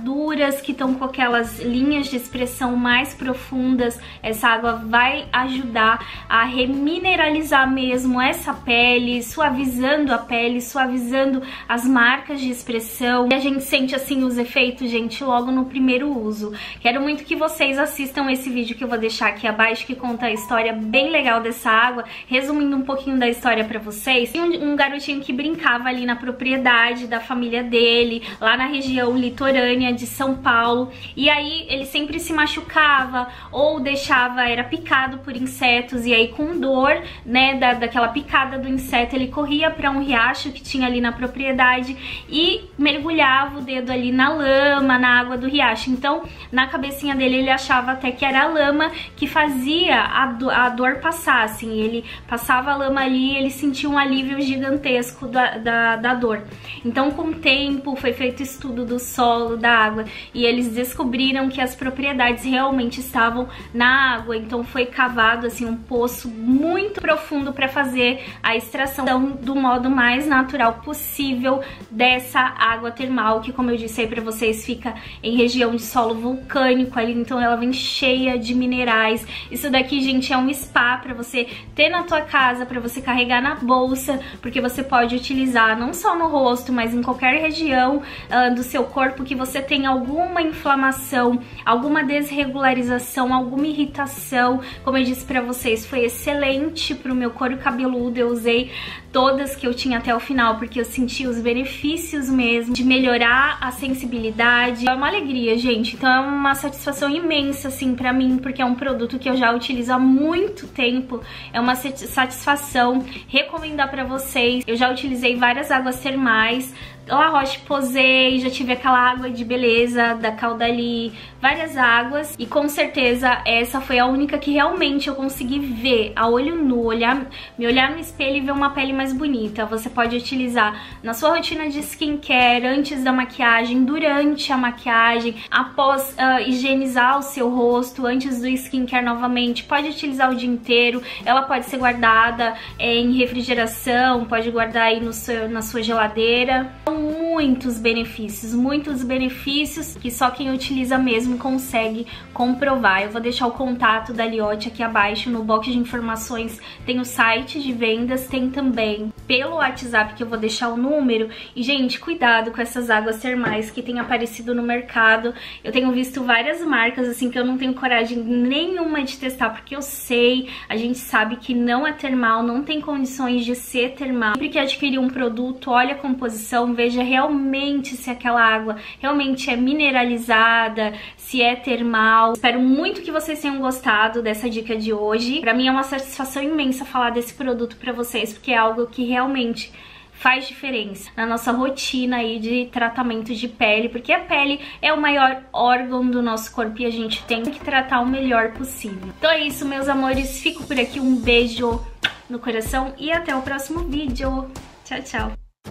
Speaker 9: queimaduras que estão com aquelas linhas de expressão mais profundas, essa água vai ajudar a remineralizar mesmo essa pele, suavizando a pele, suavizando as marcas de expressão. E a gente sente assim os efeitos, gente, logo no primeiro uso. Quero muito que vocês assistam esse vídeo que eu vou deixar aqui abaixo, que conta a história bem legal dessa água, resumindo um pouquinho da história pra vocês. E um, um garotinho que brincava ali na propriedade da família dele, lá na região litorânea de São Paulo, e aí ele sempre se machucava ou deixava, era picado por insetos, e aí com dor, né, da, daquela picada do inseto, ele corria pra um riacho que tinha ali na propriedade e mergulhava o dedo ali na lama, na água do riacho. Então, na cabecinha dele, ele achava até que era a lama que fazia a, do, a dor passar, assim. Ele passava a lama ali e ele sentia um alívio gigantesco da, da, da dor. Então, com o tempo, foi feito estudo do solo, da água, e eles descobriram que as propriedades realmente estavam na água. Então, foi cavado, assim, um poço muito profundo para fazer a extração do modo mais natural possível dessa água termal, que, como eu disse aí pra vocês, fica em região de solo vulcânico ali, então ela vem cheia de minerais. Isso daqui, gente, é um spa pra você ter na tua casa, pra você carregar na bolsa, porque você pode utilizar não só no rosto, mas em qualquer região uh, do seu corpo que você tem alguma inflamação, alguma desregularização, alguma irritação. Como eu disse pra vocês, foi excelente pro meu couro cabeludo. Eu usei todas que eu tinha até o final, porque eu senti os benefícios mesmo de melhorar a sensibilidade. É uma alegria, gente. Então é uma satisfação imensa, assim, pra mim, porque é um produto que eu já utilizo há muito tempo. É uma satisfação recomendar pra vocês. Eu já utilizei várias águas termais, La Roche-Posay, já tive aquela água de beleza da Caudalie, várias águas, e com certeza essa foi a única que realmente eu consegui ver a olho nu, olhar, me olhar no espelho e ver uma pele mais bonita. Você pode utilizar na sua rotina de skincare, antes da maquiagem, durante a maquiagem, após uh, higienizar o seu rosto, antes do skincare novamente. Pode utilizar o dia inteiro, ela pode ser guardada é, em refrigeração, pode guardar aí no seu, na sua geladeira. Muitos benefícios, muitos benefícios que só quem utiliza mesmo consegue comprovar. Eu vou deixar o contato da Liotte aqui abaixo no box de informações. Tem o site de vendas, tem também pelo WhatsApp, que eu vou deixar o número. E, gente, cuidado com essas águas termais que tem aparecido no mercado. Eu tenho visto várias marcas, assim, que eu não tenho coragem nenhuma de testar, porque eu sei, a gente sabe que não é termal, não tem condições de ser termal. Sempre que adquirir um produto, olha a composição, veja realmente se aquela água realmente é mineralizada, se é termal. Espero muito que vocês tenham gostado dessa dica de hoje. Pra mim é uma satisfação imensa falar desse produto pra vocês, porque é algo que realmente faz diferença na nossa rotina aí de tratamento de pele, porque a pele é o maior órgão do nosso corpo e a gente tem que tratar o melhor possível. Então é isso, meus amores, fico por aqui, um beijo no coração e até o próximo vídeo. Tchau, tchau!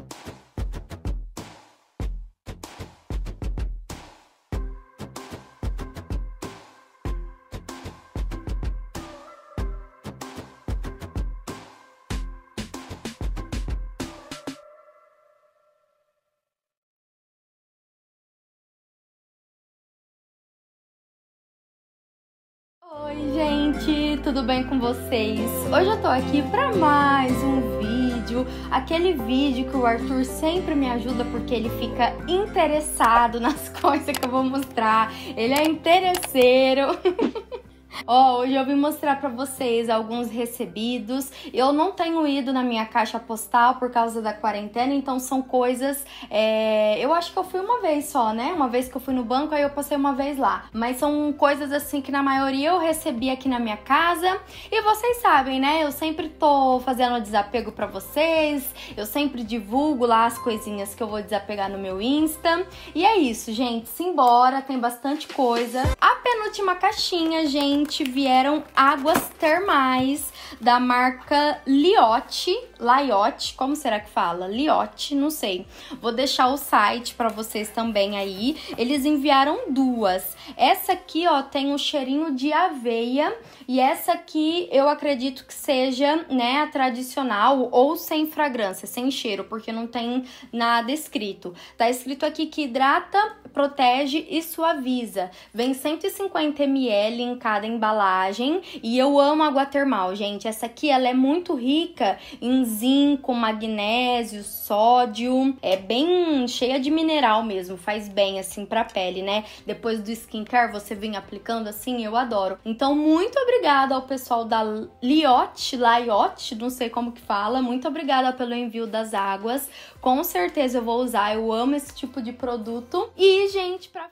Speaker 12: Oi, gente, tudo bem com vocês? Hoje eu tô aqui pra mais um vídeo, aquele vídeo que o Arthur sempre me ajuda porque ele fica interessado nas coisas que eu vou mostrar, ele é interesseiro. Ó, oh, hoje eu vim mostrar pra vocês alguns recebidos. Eu não tenho ido na minha caixa postal por causa da quarentena, então são coisas... É... Eu acho que eu fui uma vez só, né? Uma vez que eu fui no banco, aí eu passei uma vez lá. Mas são coisas assim que na maioria eu recebi aqui na minha casa. E vocês sabem, né? Eu sempre tô fazendo desapego pra vocês. Eu sempre divulgo lá as coisinhas que eu vou desapegar no meu Insta. E é isso, gente. Simbora, tem bastante coisa. A penúltima caixinha, gente, gente, vieram águas termais da marca Liotte, Liotte, como será que fala? Liotte, não sei. Vou deixar o site pra vocês também aí. Eles enviaram duas. Essa aqui, ó, tem um cheirinho de aveia e essa aqui eu acredito que seja, né, a tradicional ou sem fragrância, sem cheiro, porque não tem nada escrito. Tá escrito aqui que hidrata, protege e suaviza. Vem cento e cinquenta mililitros em cada embalagem e eu amo água termal, gente. Essa aqui, ela é muito rica em zinco, magnésio, sódio. É bem cheia de mineral mesmo, faz bem assim pra pele, né? Depois do skincare, você vem aplicando assim, eu adoro. Então, muito obrigada ao pessoal da Liotte, Liotte, não sei como que fala. Muito obrigada pelo envio das águas. Com certeza eu vou usar, eu amo esse tipo de produto. E, gente, pra...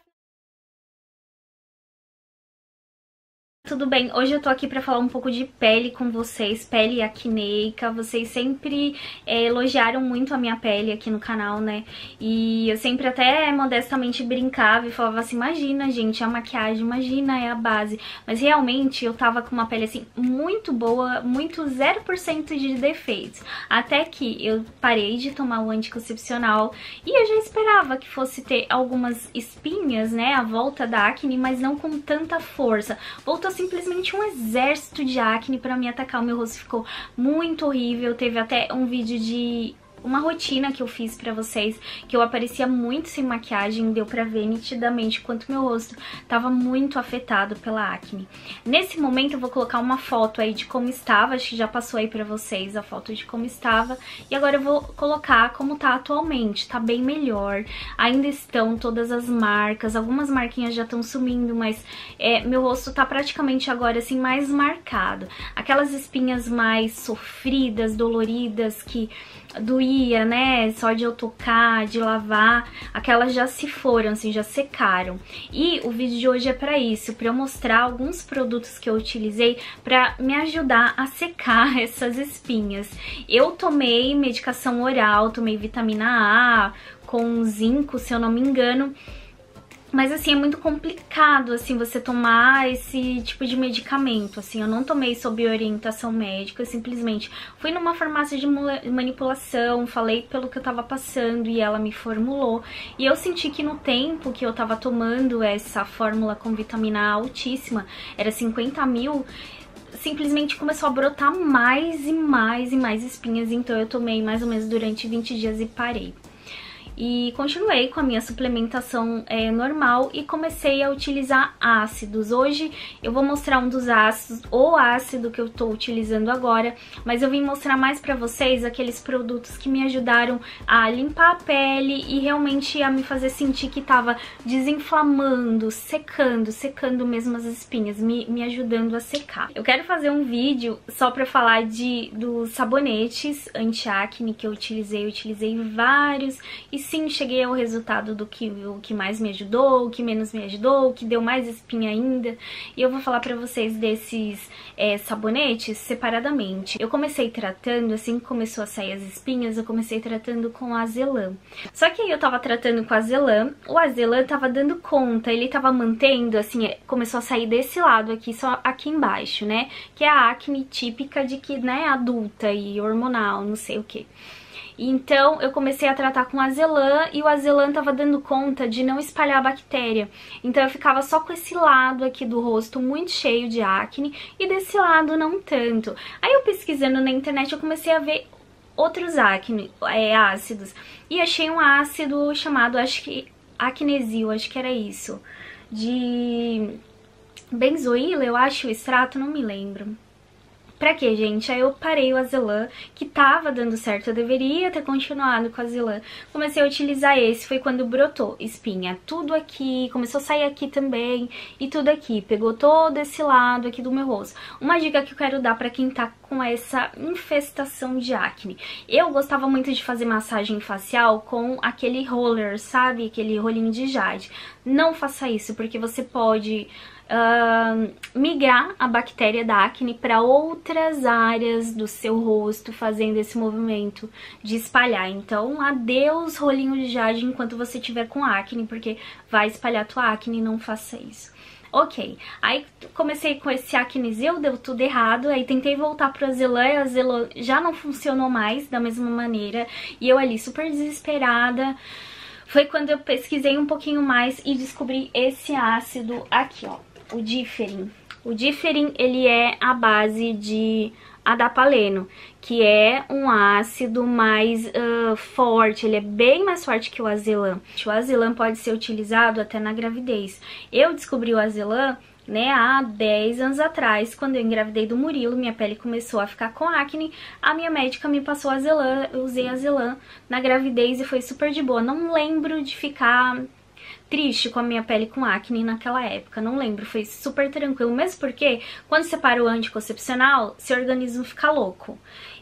Speaker 9: Tudo bem, hoje eu tô aqui pra falar um pouco de pele com vocês, pele acneica. Vocês sempre é, elogiaram muito a minha pele aqui no canal, né? E eu sempre até modestamente brincava e falava assim, imagina, gente, a maquiagem, imagina, é a base. Mas realmente eu tava com uma pele assim muito boa, muito zero por cento de defeitos. Até que eu parei de tomar o anticoncepcional e eu já esperava que fosse ter algumas espinhas, né, à volta da acne, mas não com tanta força. Voltou simplesmente um exército de acne pra me atacar. O meu rosto ficou muito horrível. Teve até um vídeo de uma rotina que eu fiz pra vocês, que eu aparecia muito sem maquiagem, deu pra ver nitidamente quanto meu rosto tava muito afetado pela acne. Nesse momento eu vou colocar uma foto aí de como estava, acho que já passou aí pra vocês a foto de como estava, e agora eu vou colocar como tá atualmente. Tá bem melhor, ainda estão todas as marcas, algumas marquinhas já estão sumindo, mas é, meu rosto tá praticamente agora assim mais marcado. Aquelas espinhas mais sofridas, doloridas, que doía, né, só de eu tocar, de lavar, aquelas já se foram, assim, já secaram. E o vídeo de hoje é pra isso, pra eu mostrar alguns produtos que eu utilizei pra me ajudar a secar essas espinhas. Eu tomei medicação oral, tomei vitamina A com zinco, se eu não me engano. Mas assim, é muito complicado, assim, você tomar esse tipo de medicamento, assim, eu não tomei sob orientação médica, eu simplesmente fui numa farmácia de manipulação, falei pelo que eu tava passando e ela me formulou, e eu senti que no tempo que eu tava tomando essa fórmula com vitamina A altíssima, era cinquenta mil, simplesmente começou a brotar mais e mais e mais espinhas, então eu tomei mais ou menos durante vinte dias e parei. E continuei com a minha suplementação é, normal e comecei a utilizar ácidos. Hoje eu vou mostrar um dos ácidos, o ácido que eu tô utilizando agora, mas eu vim mostrar mais pra vocês aqueles produtos que me ajudaram a limpar a pele e realmente a me fazer sentir que tava desinflamando, secando, secando mesmo as espinhas, me, me ajudando a secar. Eu quero fazer um vídeo só pra falar de, dos sabonetes anti-acne que eu utilizei, eu utilizei vários e sim, cheguei ao resultado do que, o que mais me ajudou, o que menos me ajudou, o que deu mais espinha ainda. E eu vou falar pra vocês desses é, sabonetes separadamente. Eu comecei tratando, assim que começou a sair as espinhas, eu comecei tratando com azelã. Só que aí eu tava tratando com azelã, o azelã tava dando conta, ele tava mantendo, assim, começou a sair desse lado aqui, só aqui embaixo, né? Que é a acne típica de que, né, adulta e hormonal, não sei o que. Então eu comecei a tratar com azelã e o azelã tava dando conta de não espalhar a bactéria. Então eu ficava só com esse lado aqui do rosto muito cheio de acne e desse lado não tanto. Aí eu pesquisando na internet eu comecei a ver outros acne, é, ácidos e achei um ácido chamado, acho que Acnesil, acho que era isso, de benzoíla, eu acho, o extrato, não me lembro. Pra quê, gente? Aí eu parei o azelã, que tava dando certo, eu deveria ter continuado com o azelã. Comecei a utilizar esse, foi quando brotou espinha. Tudo aqui, começou a sair aqui também, e tudo aqui. Pegou todo esse lado aqui do meu rosto. Uma dica que eu quero dar pra quem tá com essa infestação de acne. Eu gostava muito de fazer massagem facial com aquele roller, sabe? Aquele rolinho de jade. Não faça isso, porque você pode... Uh, migrar a bactéria da acne para outras áreas do seu rosto, fazendo esse movimento de espalhar. Então, adeus rolinho de jade enquanto você estiver com acne, porque vai espalhar tua acne, não faça isso. Ok, aí comecei com esse Acnesil, deu tudo errado, aí tentei voltar pro Azelã, e o Azelã já não funcionou mais da mesma maneira, e eu ali super desesperada. Foi quando eu pesquisei um pouquinho mais e descobri esse ácido aqui, ó, o Differin. O Differin, ele é a base de adapaleno, que é um ácido mais uh, forte, ele é bem mais forte que o Azelã. O Azelã pode ser utilizado até na gravidez. Eu descobri o Azelã, né, há dez anos atrás, quando eu engravidei do Murilo, minha pele começou a ficar com acne, a minha médica me passou Azelã, eu usei Azelã na gravidez e foi super de boa. Não lembro de ficar triste com a minha pele com acne naquela época, não lembro, foi super tranquilo, mesmo porque quando você para o anticoncepcional, seu organismo fica louco.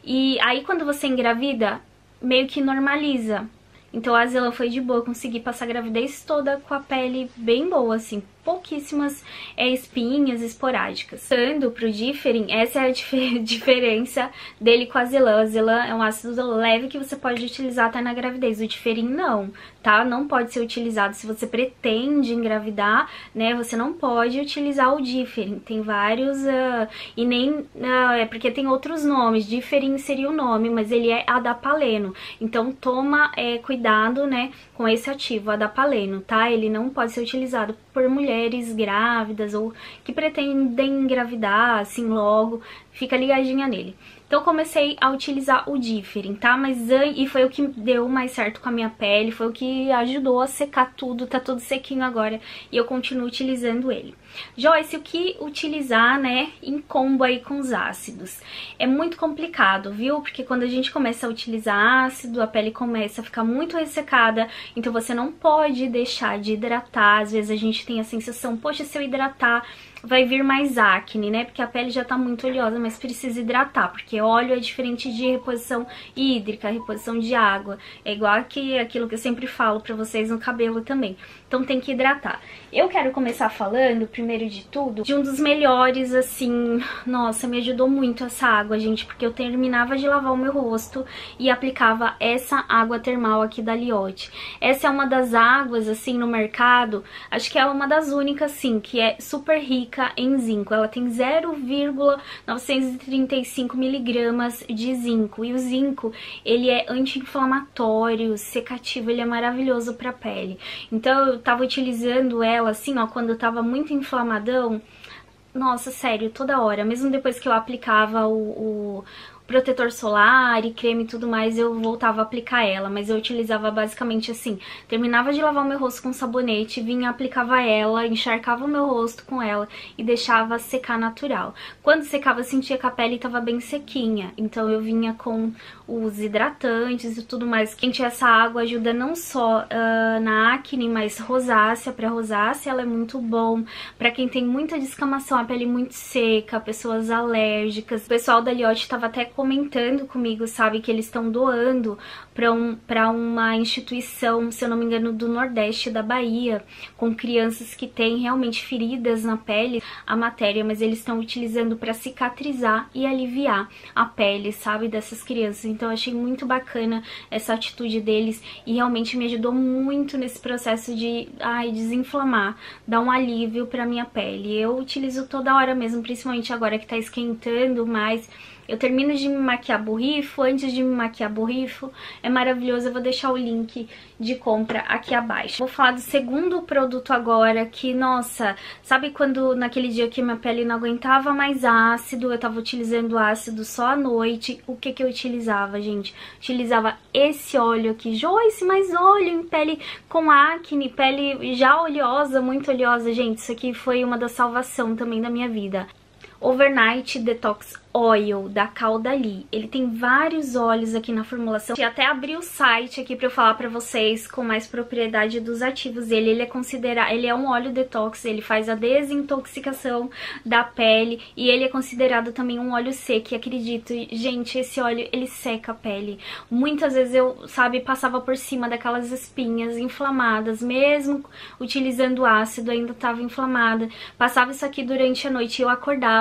Speaker 9: E aí quando você engravida, meio que normaliza. Então a Azelã foi de boa, consegui passar a gravidez toda com a pele bem boa, assim, pouquíssimas é, espinhas esporádicas. Passando pro Differin, essa é a dif diferença dele com a Azelã. O Azelã é um ácido leve que você pode utilizar até na gravidez, o Differin não, tá? Não pode ser utilizado se você pretende engravidar, né? Você não pode utilizar o Differin, tem vários, uh, e nem, uh, é porque tem outros nomes, Differin seria o nome, mas ele é adapaleno, então toma é, cuidado, né, com esse ativo, adapaleno, tá? Ele não pode ser utilizado por mulheres grávidas ou que pretendem engravidar assim logo, fica ligadinha nele. Então comecei a utilizar o Differin, tá? Mas e foi o que deu mais certo com a minha pele, foi o que ajudou a secar tudo, tá tudo sequinho agora e eu continuo utilizando ele. Joyce, o que utilizar, né, em combo aí com os ácidos? É muito complicado, viu? Porque quando a gente começa a utilizar ácido, a pele começa a ficar muito ressecada, então você não pode deixar de hidratar. Às vezes a gente tem a sensação, poxa, se eu hidratar vai vir mais acne, né? Porque a pele já tá muito oleosa, mas precisa hidratar, porque óleo é diferente de reposição hídrica, reposição de água. É igual que aquilo que eu sempre falo pra vocês no cabelo também. Então tem que hidratar. Eu quero começar falando, primeiro de tudo, de um dos melhores, assim... Nossa, me ajudou muito essa água, gente, porque eu terminava de lavar o meu rosto e aplicava essa água termal aqui da Liotte. Essa é uma das águas, assim, no mercado, acho que é uma das únicas, assim, que é super rica em zinco. Ela tem zero vírgula novecentos e trinta e cinco miligramas de zinco. E o zinco, ele é anti-inflamatório, secativo, ele é maravilhoso pra pele. Então eu tava utilizando ela assim, ó, quando eu tava muito inflamadão. Nossa, sério, toda hora. Mesmo depois que eu aplicava o... o protetor solar e creme e tudo mais, eu voltava a aplicar ela, mas eu utilizava basicamente assim, terminava de lavar o meu rosto com sabonete, vinha, aplicava ela, encharcava o meu rosto com ela e deixava secar natural. Quando secava, eu sentia que a pele estava bem sequinha, então eu vinha com os hidratantes e tudo mais. Gente, essa água ajuda não só uh, na acne, mas rosácea, pra rosácea ela é muito bom, pra quem tem muita descamação, a pele muito seca, pessoas alérgicas. O pessoal da Liotte estava até comentando comigo, sabe, que eles estão doando para um, para uma instituição, se eu não me engano, do Nordeste da Bahia, com crianças que têm realmente feridas na pele, a matéria, mas eles estão utilizando para cicatrizar e aliviar a pele, sabe, dessas crianças. Então eu achei muito bacana essa atitude deles e realmente me ajudou muito nesse processo de, ai, desinflamar, dar um alívio para minha pele. Eu utilizo toda hora mesmo, principalmente agora que tá esquentando mais. Eu termino de me maquiar, borrifo, antes de me maquiar, borrifo. É maravilhoso, eu vou deixar o link de compra aqui abaixo. Vou falar do segundo produto agora, que, nossa, sabe quando naquele dia que minha pele não aguentava mais ácido, eu tava utilizando ácido só à noite, o que que eu utilizava, gente? Utilizava esse óleo aqui, Joyce, mas óleo em pele com acne, pele já oleosa, muito oleosa, gente, isso aqui foi uma da salvação também da minha vida. Overnight Detox Oil, da Caudalie. Ele tem vários óleos aqui na formulação. E até abri o site aqui pra eu falar pra vocês com mais propriedade dos ativos dele. Ele é considerado, ele é um óleo detox, ele faz a desintoxicação da pele e ele é considerado também um óleo seco. E acredito, gente, esse óleo, ele seca a pele. Muitas vezes eu, sabe, passava por cima daquelas espinhas inflamadas, mesmo utilizando ácido, ainda tava inflamada. Passava isso aqui durante a noite e eu acordava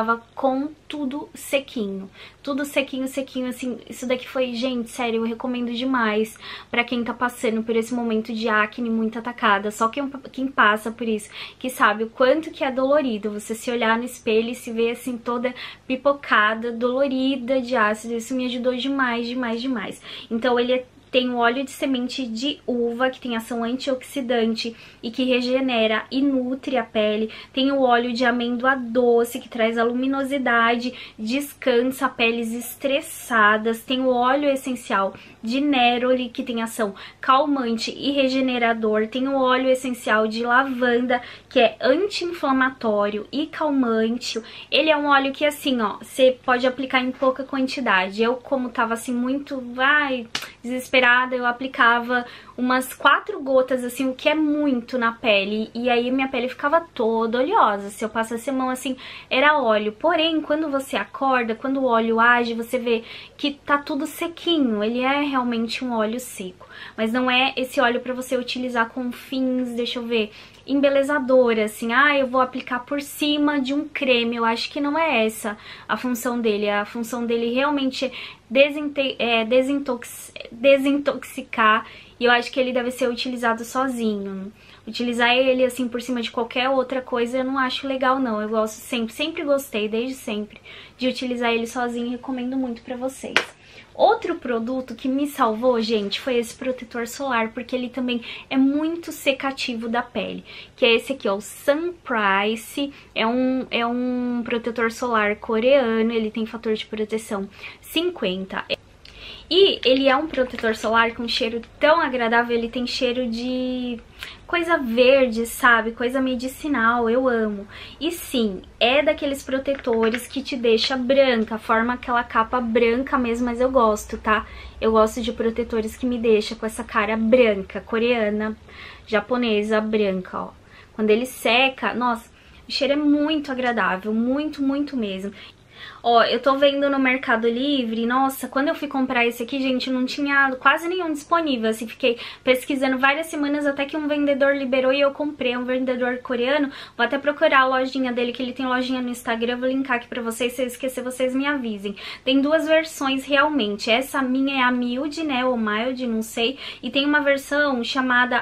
Speaker 9: tava com tudo sequinho. Tudo sequinho, sequinho, assim, isso daqui foi, gente, sério, eu recomendo demais pra quem tá passando por esse momento de acne muito atacada. Só quem, quem passa por isso, que sabe o quanto que é dolorido você se olhar no espelho e se ver, assim, toda pipocada, dolorida de ácido. Isso me ajudou demais, demais, demais. Então, ele é tem o óleo de semente de uva, que tem ação antioxidante e que regenera e nutre a pele. Tem o óleo de amêndoa doce, que traz a luminosidade, descansa peles estressadas. Tem o óleo essencial de neroli, que tem ação calmante e regenerador. Tem o óleo essencial de lavanda, que é anti-inflamatório e calmante. Ele é um óleo que, assim, ó, você pode aplicar em pouca quantidade. Eu, como tava, assim, muito, vai, desesperada, eu aplicava umas quatro gotas, assim, o que é muito na pele. E aí minha pele ficava toda oleosa. Se eu passasse a mão, assim, era óleo. Porém, quando você acorda, quando o óleo age, você vê que tá tudo sequinho. Ele é realmente um óleo seco. Mas não é esse óleo pra você utilizar com fins, deixa eu ver, embelezadora, assim, ah, eu vou aplicar por cima de um creme. Eu acho que não é essa a função dele. A função dele realmente é, é desintox, desintoxicar, e eu acho que ele deve ser utilizado sozinho. Utilizar ele, assim, por cima de qualquer outra coisa, eu não acho legal, não. Eu gosto sempre, sempre gostei, desde sempre, de utilizar ele sozinho, e recomendo muito pra vocês. Outro produto que me salvou, gente, foi esse protetor solar, porque ele também é muito secativo da pele, que é esse aqui, ó, o Sunprice. É um, é um protetor solar coreano, ele tem fator de proteção cinquenta. E ele é um protetor solar com cheiro tão agradável, ele tem cheiro de coisa verde, sabe? Coisa medicinal, eu amo. E sim, é daqueles protetores que te deixa branca, forma aquela capa branca mesmo, mas eu gosto, tá? Eu gosto de protetores que me deixam com essa cara branca, coreana, japonesa, branca, ó. Quando ele seca, nossa, o cheiro é muito agradável, muito, muito mesmo. Ó, eu tô vendo no Mercado Livre, nossa, quando eu fui comprar esse aqui, gente, não tinha quase nenhum disponível, assim, fiquei pesquisando várias semanas até que um vendedor liberou e eu comprei, um vendedor coreano. Vou até procurar a lojinha dele, que ele tem lojinha no Instagram, vou linkar aqui pra vocês, se eu esquecer, vocês me avisem. Tem duas versões realmente, essa minha é a mild, né, ou mild, não sei, e tem uma versão chamada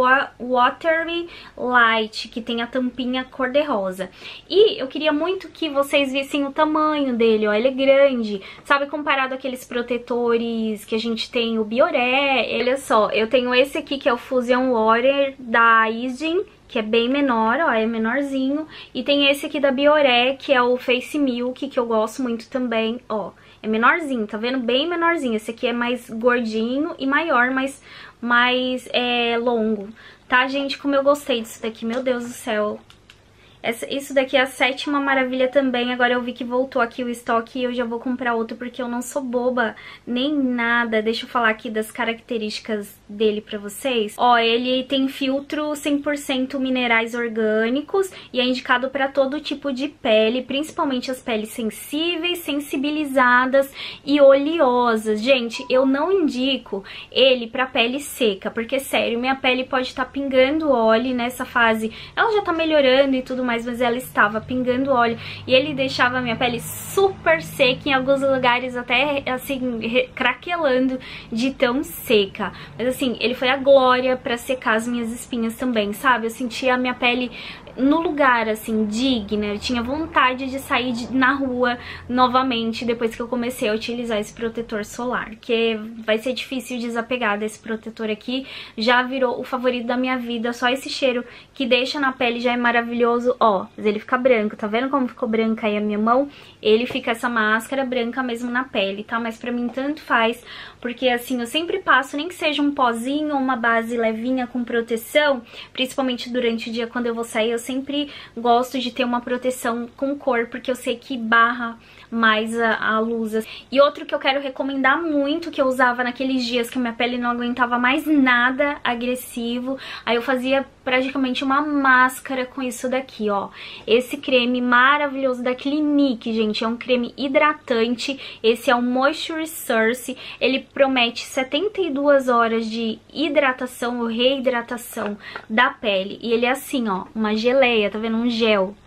Speaker 9: Watery Light, que tem a tampinha cor-de-rosa. E eu queria muito que vocês vissem o tamanho dele, ó, ele é grande, sabe, comparado àqueles protetores que a gente tem, o Bioré. Olha só, eu tenho esse aqui que é o Fusion Water da Isdin, que é bem menor, ó, é menorzinho, e tem esse aqui da Bioré, que é o Face Milk, que eu gosto muito também, ó, é menorzinho, tá vendo? Bem menorzinho. Esse aqui é mais gordinho e maior, mas mais é, longo, tá, gente? Como eu gostei disso daqui, meu Deus do céu. Essa, isso daqui é a sétima maravilha também. Agora eu vi que voltou aqui o estoque e eu já vou comprar outro, porque eu não sou boba nem nada. Deixa eu falar aqui das características dele pra vocês. Ó, ele tem filtro cem por cento minerais orgânicos e é indicado pra todo tipo de pele, principalmente as peles sensíveis, sensibilizadas e oleosas. Gente, eu não indico ele pra pele seca, porque, sério, minha pele pode estar pingando óleo nessa fase. Ela já tá melhorando e tudo mais, mas ela estava pingando óleo e ele deixava a minha pele super seca, em alguns lugares até assim craquelando de tão seca. Mas assim, ele foi a glória pra secar as minhas espinhas também, sabe? Eu sentia a minha pele no lugar, assim, digna. Eu tinha vontade de sair de, na rua novamente depois que eu comecei a utilizar esse protetor solar, que vai ser difícil desapegar desse protetor aqui. Já virou o favorito da minha vida. Só esse cheiro que deixa na pele já é maravilhoso. Ó, mas ele fica branco, tá vendo como ficou branca aí a minha mão? Ele fica essa máscara branca mesmo na pele, tá? Mas pra mim tanto faz, porque assim, eu sempre passo, nem que seja um pozinho ou uma base levinha com proteção, principalmente durante o dia quando eu vou sair, eu sempre gosto de ter uma proteção com cor, porque eu sei que barra mais a, a luz. E outro que eu quero recomendar muito, que eu usava naqueles dias que a minha pele não aguentava mais nada agressivo, aí eu fazia praticamente uma máscara com isso daqui, ó. Esse creme maravilhoso da Clinique, gente, é um creme hidratante. Esse é o Moisture Source. Ele promete setenta e duas horas de hidratação ou reidratação da pele. E ele é assim, ó, uma geleia, tá vendo? Um gel.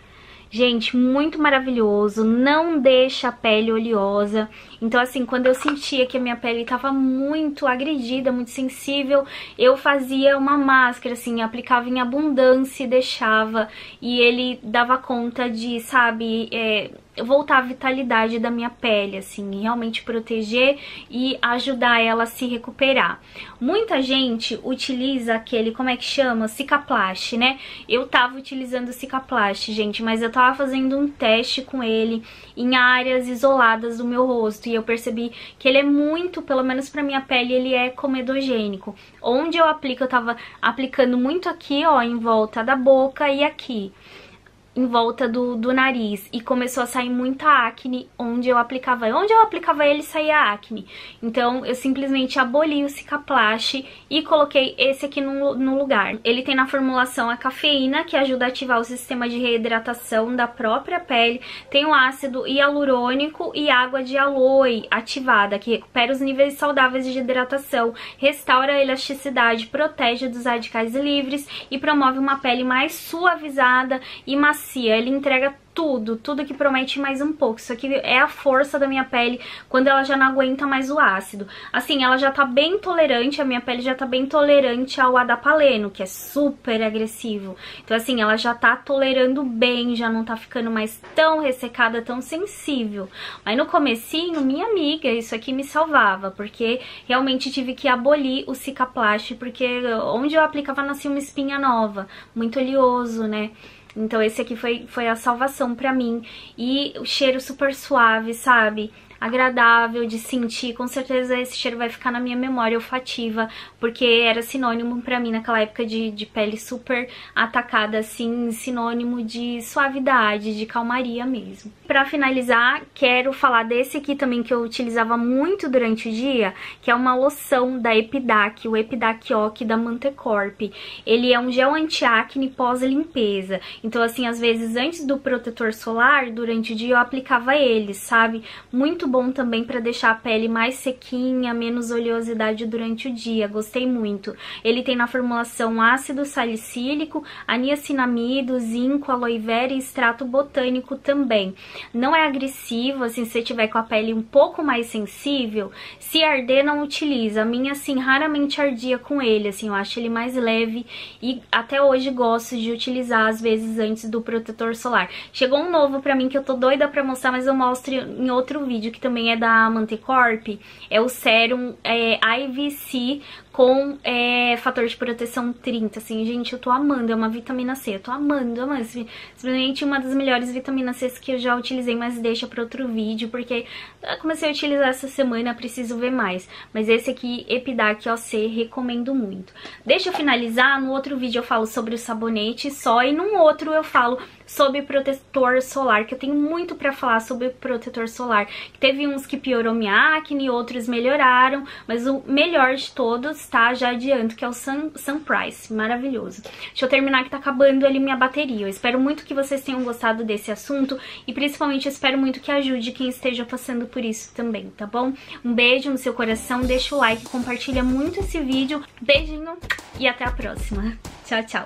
Speaker 9: Gente, muito maravilhoso, não deixa a pele oleosa. Então assim, quando eu sentia que a minha pele tava muito agredida, muito sensível, eu fazia uma máscara, assim, aplicava em abundância e deixava. E ele dava conta de, sabe, é, voltar a vitalidade da minha pele, assim, realmente proteger e ajudar ela a se recuperar. Muita gente utiliza aquele, como é que chama? Cicaplast, né? Eu tava utilizando o Cicaplast, gente, mas eu tava fazendo um teste com ele em áreas isoladas do meu rosto e eu percebi que ele é muito, pelo menos pra minha pele, ele é comedogênico. Onde eu aplico, eu tava aplicando muito aqui, ó, em volta da boca e aqui em volta do, do nariz, e começou a sair muita acne onde eu aplicava. Onde eu aplicava ele, saía acne. Então eu simplesmente aboli o Cicaplast e coloquei esse aqui no, no lugar. Ele tem na formulação a cafeína, que ajuda a ativar o sistema de reidratação da própria pele. Tem o ácido hialurônico e água de aloe ativada, que recupera os níveis saudáveis de hidratação, restaura a elasticidade, protege dos radicais livres e promove uma pele mais suavizada e macia. Ele entrega tudo, tudo que promete mais um pouco. Isso aqui é a força da minha pele quando ela já não aguenta mais o ácido. Assim, ela já tá bem tolerante, a minha pele já tá bem tolerante ao adapaleno, que é super agressivo. Então assim, ela já tá tolerando bem, já não tá ficando mais tão ressecada, tão sensível. Mas no comecinho, minha amiga, isso aqui me salvava, porque realmente tive que abolir o Cicaplast, porque onde eu aplicava nascia uma espinha nova, muito oleoso, né? Então esse aqui foi, foi a salvação pra mim. E o cheiro super suave, sabe? Agradável de sentir. Com certeza esse cheiro vai ficar na minha memória olfativa, porque era sinônimo pra mim naquela época de, de pele super atacada, assim, sinônimo de suavidade, de calmaria mesmo. Pra finalizar, quero falar desse aqui também que eu utilizava muito durante o dia, que é uma loção da Epidac, o Epidac Ock da Mantecorp. Ele é um gel anti-acne pós-limpeza. Então assim, às vezes antes do protetor solar, durante o dia eu aplicava ele, sabe? Muito bom também para deixar a pele mais sequinha, menos oleosidade durante o dia. Gostei muito. Ele tem na formulação ácido salicílico, niacinamida, zinco, aloe vera e extrato botânico também. Não é agressivo, assim, se você tiver com a pele um pouco mais sensível, se arder não utiliza. A minha, assim, raramente ardia com ele, assim, eu acho ele mais leve e até hoje gosto de utilizar, às vezes, antes do protetor solar. Chegou um novo pra mim que eu tô doida pra mostrar, mas eu mostro em outro vídeo, que também é da Mantecorp, é o Sérum é, I V C com é, fator de proteção trinta, assim, gente, eu tô amando, é uma vitamina C, eu tô amando, amando, simplesmente uma das melhores vitaminas C que eu já utilizei, mas deixa pra outro vídeo, porque eu comecei a utilizar essa semana, preciso ver mais, mas esse aqui, Epidac O C, recomendo muito. Deixa eu finalizar, no outro vídeo eu falo sobre o sabonete só, e num outro eu falo sobre protetor solar, que eu tenho muito pra falar sobre protetor solar. Teve uns que piorou minha acne, outros melhoraram, mas o melhor de todos, tá? Já adianto, que é o Sun, Sunprice, maravilhoso. Deixa eu terminar que tá acabando ali minha bateria. Eu espero muito que vocês tenham gostado desse assunto e principalmente eu espero muito que ajude quem esteja passando por isso também, tá bom? Um beijo no seu coração, deixa o like, compartilha muito esse vídeo. Beijinho e até a próxima. Tchau, tchau.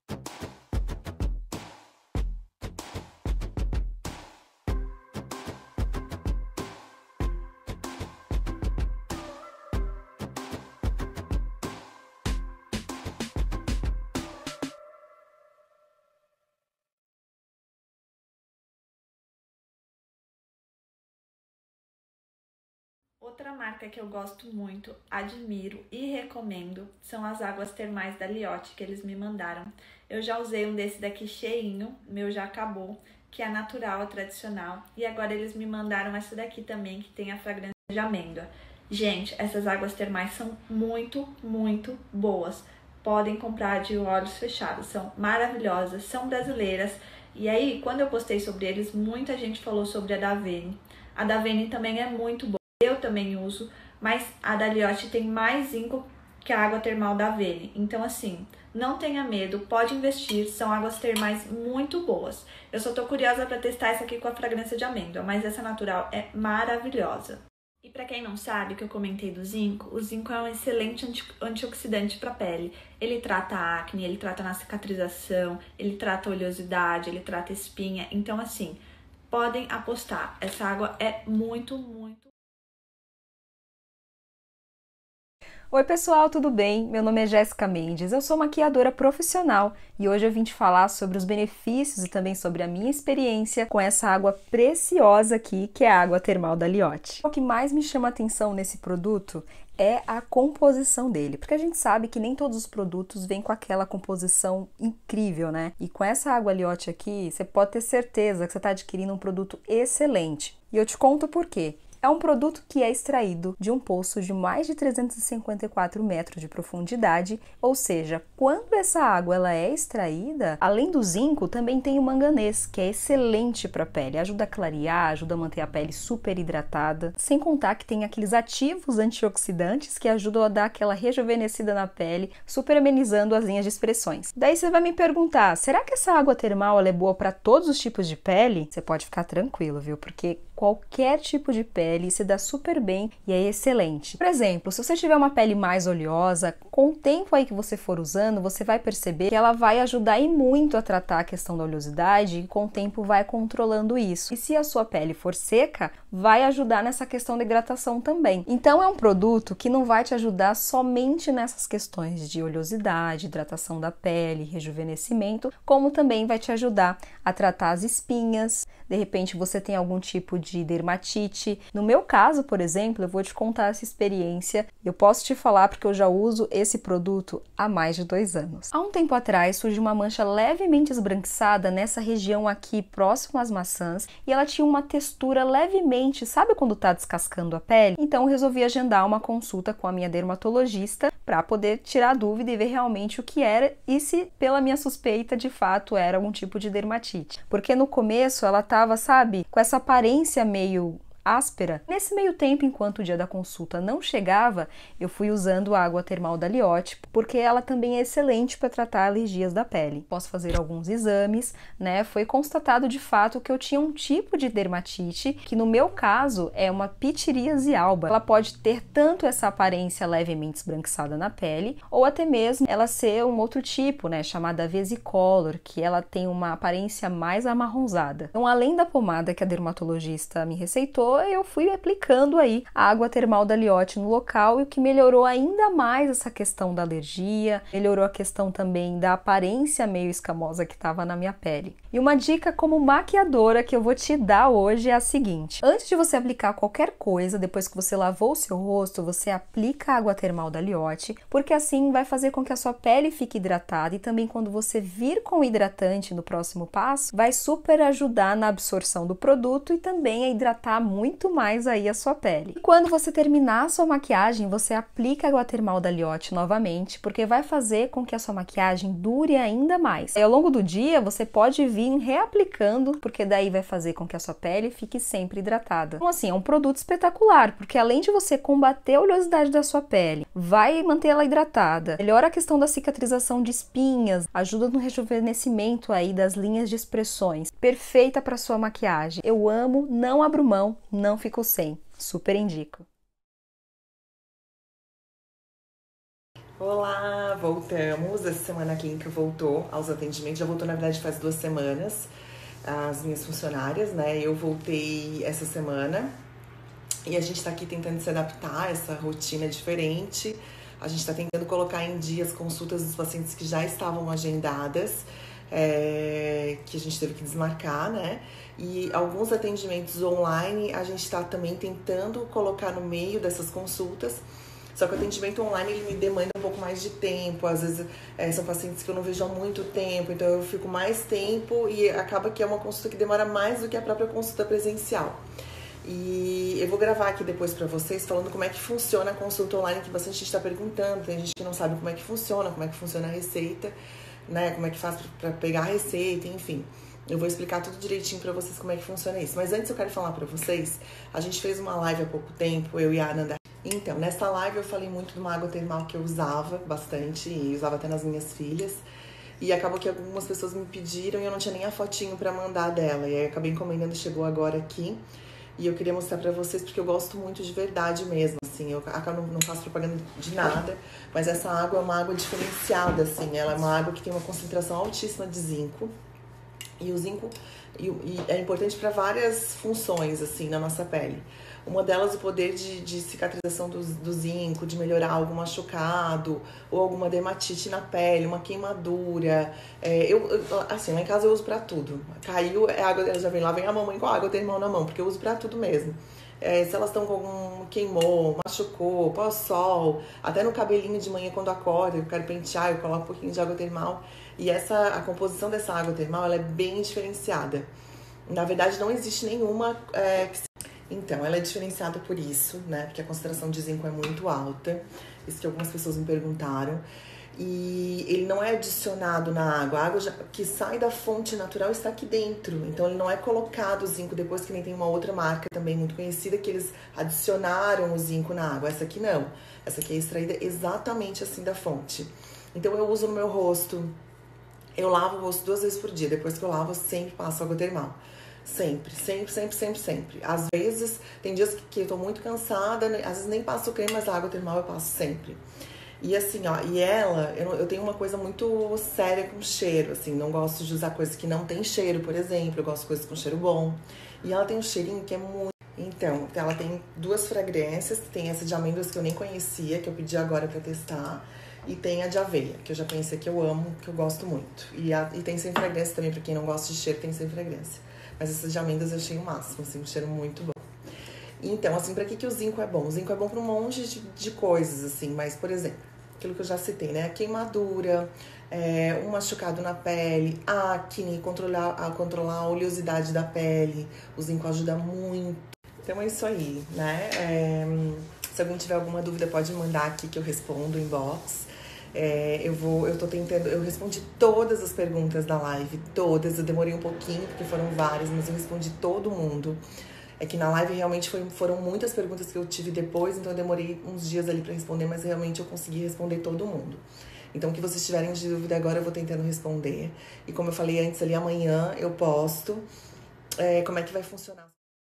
Speaker 13: Outra marca que eu gosto muito, admiro e recomendo são as águas termais da Liotte, que eles me mandaram. Eu já usei um desse daqui cheinho, meu já acabou, que é natural, é tradicional. E agora eles me mandaram essa daqui também, que tem a fragrância de amêndoa. Gente, essas águas termais são muito, muito boas. Podem comprar de olhos fechados, são maravilhosas, são brasileiras. E aí, quando eu postei sobre eles, muita gente falou sobre a Davene. A Davene também é muito boa. Eu também uso, mas a da Liotte tem mais zinco que a água termal da Avene. Então, assim, não tenha medo, pode investir, são águas termais muito boas. Eu só tô curiosa pra testar essa aqui com a fragrância de amêndoa, mas essa natural é maravilhosa. E para quem não sabe, que eu comentei do zinco, o zinco é um excelente anti antioxidante para a pele. Ele trata a acne, ele trata na cicatrização, ele trata a oleosidade, ele trata a espinha. Então, assim, podem apostar. Essa água é muito, muito...
Speaker 14: Oi pessoal, tudo bem? Meu nome é Jéssica Mendes, eu sou maquiadora profissional e hoje eu vim te falar sobre os benefícios e também sobre a minha experiência com essa água preciosa aqui, que é a água termal da Liotte. O que mais me chama a atenção nesse produto é a composição dele, porque a gente sabe que nem todos os produtos vêm com aquela composição incrível, né? E com essa água Liotte aqui, você pode ter certeza que você está adquirindo um produto excelente. E eu te conto por quê. É um produto que é extraído de um poço de mais de trezentos e cinquenta e quatro metros de profundidade, ou seja, quando essa água ela é extraída, além do zinco, também tem o manganês, que é excelente para a pele, ajuda a clarear, ajuda a manter a pele super hidratada, sem contar que tem aqueles ativos antioxidantes que ajudam a dar aquela rejuvenescida na pele, super amenizando as linhas de expressões. Daí você vai me perguntar, será que essa água termal ela é boa para todos os tipos de pele? Você pode ficar tranquilo, viu? Porque qualquer tipo de pele se dá super bem e é excelente. Por exemplo, se você tiver uma pele mais oleosa, com o tempo aí que você for usando, você vai perceber que ela vai ajudar e muito a tratar a questão da oleosidade e com o tempo vai controlando isso. E se a sua pele for seca, vai ajudar nessa questão da hidratação também. Então é um produto que não vai te ajudar somente nessas questões de oleosidade, hidratação da pele, rejuvenescimento, como também vai te ajudar a tratar as espinhas. De repente você tem algum tipo de dermatite. No meu caso, por exemplo, eu vou te contar essa experiência. Eu posso te falar porque eu já uso esse produto há mais de dois anos. Há um tempo atrás surgiu uma mancha levemente esbranquiçada nessa região aqui próximo às maçãs e ela tinha uma textura levemente, sabe quando tá descascando a pele? Então eu resolvi agendar uma consulta com a minha dermatologista para poder tirar a dúvida e ver realmente o que era e se pela minha suspeita de fato era algum tipo de dermatite. Porque no começo ela tava, sabe, com essa aparência meio áspera. Nesse meio tempo, enquanto o dia da consulta não chegava, eu fui usando a água termal da Liotte, porque ela também é excelente para tratar alergias da pele. Posso fazer alguns exames, né? Foi constatado de fato que eu tinha um tipo de dermatite, que no meu caso é uma pitiríase alba. Ela pode ter tanto essa aparência levemente esbranquiçada na pele, ou até mesmo ela ser um outro tipo, né? Chamada vesicolor, que ela tem uma aparência mais amarronzada. Então, além da pomada que a dermatologista me receitou, eu fui aplicando aí a água termal da Liotte no local e o que melhorou ainda mais essa questão da alergia, melhorou a questão também da aparência meio escamosa que estava na minha pele. E uma dica como maquiadora que eu vou te dar hoje é a seguinte: antes de você aplicar qualquer coisa, depois que você lavou o seu rosto, você aplica a água termal da Liotte, porque assim vai fazer com que a sua pele fique hidratada e também quando você vir com o hidratante no próximo passo, vai super ajudar na absorção do produto e também a hidratar muito muito mais aí a sua pele. E quando você terminar a sua maquiagem, você aplica a água termal da Liotte novamente, porque vai fazer com que a sua maquiagem dure ainda mais. E ao longo do dia, você pode vir reaplicando, porque daí vai fazer com que a sua pele fique sempre hidratada. Então assim, é um produto espetacular, porque além de você combater a oleosidade da sua pele, vai manter ela hidratada, melhora a questão da cicatrização de espinhas, ajuda no rejuvenescimento aí das linhas de expressões. Perfeita para sua maquiagem. Eu amo, não abro mão, não fico sem. Super indico.
Speaker 15: Olá, voltamos. Essa semana a clínica voltou aos atendimentos. Já voltou, na verdade, faz duas semanas. As minhas funcionárias, né? Eu voltei essa semana. E a gente tá aqui tentando se adaptar a essa rotina diferente. A gente tá tentando colocar em dia as consultas dos pacientes que já estavam agendadas. É, que a gente teve que desmarcar, né? E alguns atendimentos online a gente está também tentando colocar no meio dessas consultas. Só que o atendimento online ele me demanda um pouco mais de tempo. Às vezes é, são pacientes que eu não vejo há muito tempo, então eu fico mais tempo e acaba que é uma consulta que demora mais do que a própria consulta presencial. E eu vou gravar aqui depois pra vocês falando como é que funciona a consulta online, que bastante gente está perguntando. Tem gente que não sabe como é que funciona, como é que funciona a receita, né? Como é que faz pra pegar a receita, enfim. Eu vou explicar tudo direitinho pra vocês como é que funciona isso. Mas antes eu quero falar pra vocês, a gente fez uma live há pouco tempo, eu e a Ananda. Então, nessa live eu falei muito de uma água termal que eu usava bastante, e usava até nas minhas filhas. E acabou que algumas pessoas me pediram e eu não tinha nem a fotinho pra mandar dela. E aí eu acabei encomendando, chegou agora aqui. E eu queria mostrar pra vocês porque eu gosto muito de verdade mesmo, assim. Eu acabo não faço propaganda de nada, mas essa água é uma água diferenciada, assim. Ela é uma água que tem uma concentração altíssima de zinco. E o zinco e, e é importante para várias funções, assim, na nossa pele. Uma delas, o poder de, de cicatrização do, do zinco, de melhorar algum machucado, ou alguma dermatite na pele, uma queimadura. É, eu, assim, lá em casa eu uso pra tudo. Caiu, é água, já vem lá, vem a mamãe com a água termal na mão, porque eu uso pra tudo mesmo. É, se elas estão com algum queimou, machucou, pós-sol, até no cabelinho de manhã quando acorda, eu quero pentear, eu coloco um pouquinho de água termal. E essa, a composição dessa água termal, ela é bem diferenciada. Na verdade, não existe nenhuma... É, que... Então, ela é diferenciada por isso, né? Porque a concentração de zinco é muito alta. Isso que algumas pessoas me perguntaram. E ele não é adicionado na água. A água já, que sai da fonte natural está aqui dentro. Então, ele não é colocado o zinco depois, que nem tem uma outra marca também muito conhecida, que eles adicionaram o zinco na água. Essa aqui não. Essa aqui é extraída exatamente assim da fonte. Então, eu uso no meu rosto. Eu lavo o rosto duas vezes por dia. Depois que eu lavo, eu sempre passo água termal. Sempre, sempre, sempre, sempre, sempre. Às vezes, tem dias que eu tô muito cansada, né? Às vezes nem passo creme, mas a água termal eu passo sempre. E assim, ó, e ela, eu, eu tenho uma coisa muito séria com cheiro, assim, não gosto de usar coisas que não tem cheiro, por exemplo, eu gosto de coisas com cheiro bom. E ela tem um cheirinho que é muito... Então, ela tem duas fragrâncias, tem essa de amêndoas que eu nem conhecia, que eu pedi agora pra testar. E tem a de aveia, que eu já conheci, que eu amo, que eu gosto muito. E, a, e tem sem fragrância também, pra quem não gosta de cheiro, tem sem fragrância. Mas essas de amêndoas eu achei o máximo, assim, um cheiro muito bom. Então, assim, pra que, que o zinco é bom? O zinco é bom pra um monte de, de coisas, assim, mas, por exemplo, aquilo que eu já citei, né? A queimadura, é, um machucado na pele, acne, controlar a, controlar a oleosidade da pele. O zinco ajuda muito. Então é isso aí, né? É, se alguém tiver alguma dúvida, pode mandar aqui que eu respondo em inbox. É, eu vou, eu tô tentando, eu respondi todas as perguntas da live, todas, eu demorei um pouquinho, porque foram várias, mas eu respondi todo mundo. É que na live realmente foi, foram muitas perguntas que eu tive depois, então eu demorei uns dias ali pra responder, mas realmente eu consegui responder todo mundo. Então, o que vocês tiverem de dúvida agora, eu vou tentando responder. E como eu falei antes ali, amanhã eu posto é, como é que vai funcionar.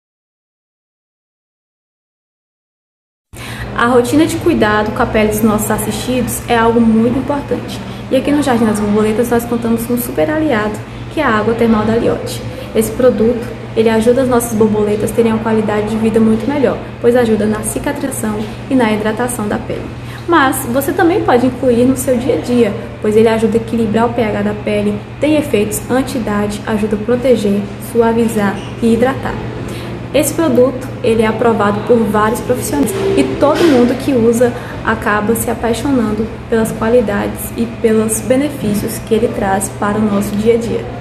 Speaker 16: A rotina de cuidado com a pele dos nossos assistidos é algo muito importante. E aqui no Jardim das Borboletas nós contamos com um super aliado, que é a água termal da Liotte. Esse produto, ele ajuda as nossas borboletas a terem uma qualidade de vida muito melhor, pois ajuda na cicatrização e na hidratação da pele. Mas você também pode incluir no seu dia a dia, pois ele ajuda a equilibrar o pH da pele, tem efeitos anti-idade, ajuda a proteger, suavizar e hidratar. Esse produto, ele é aprovado por vários profissionais e todo mundo que usa acaba se apaixonando pelas qualidades e pelos benefícios que ele traz para o nosso dia a dia.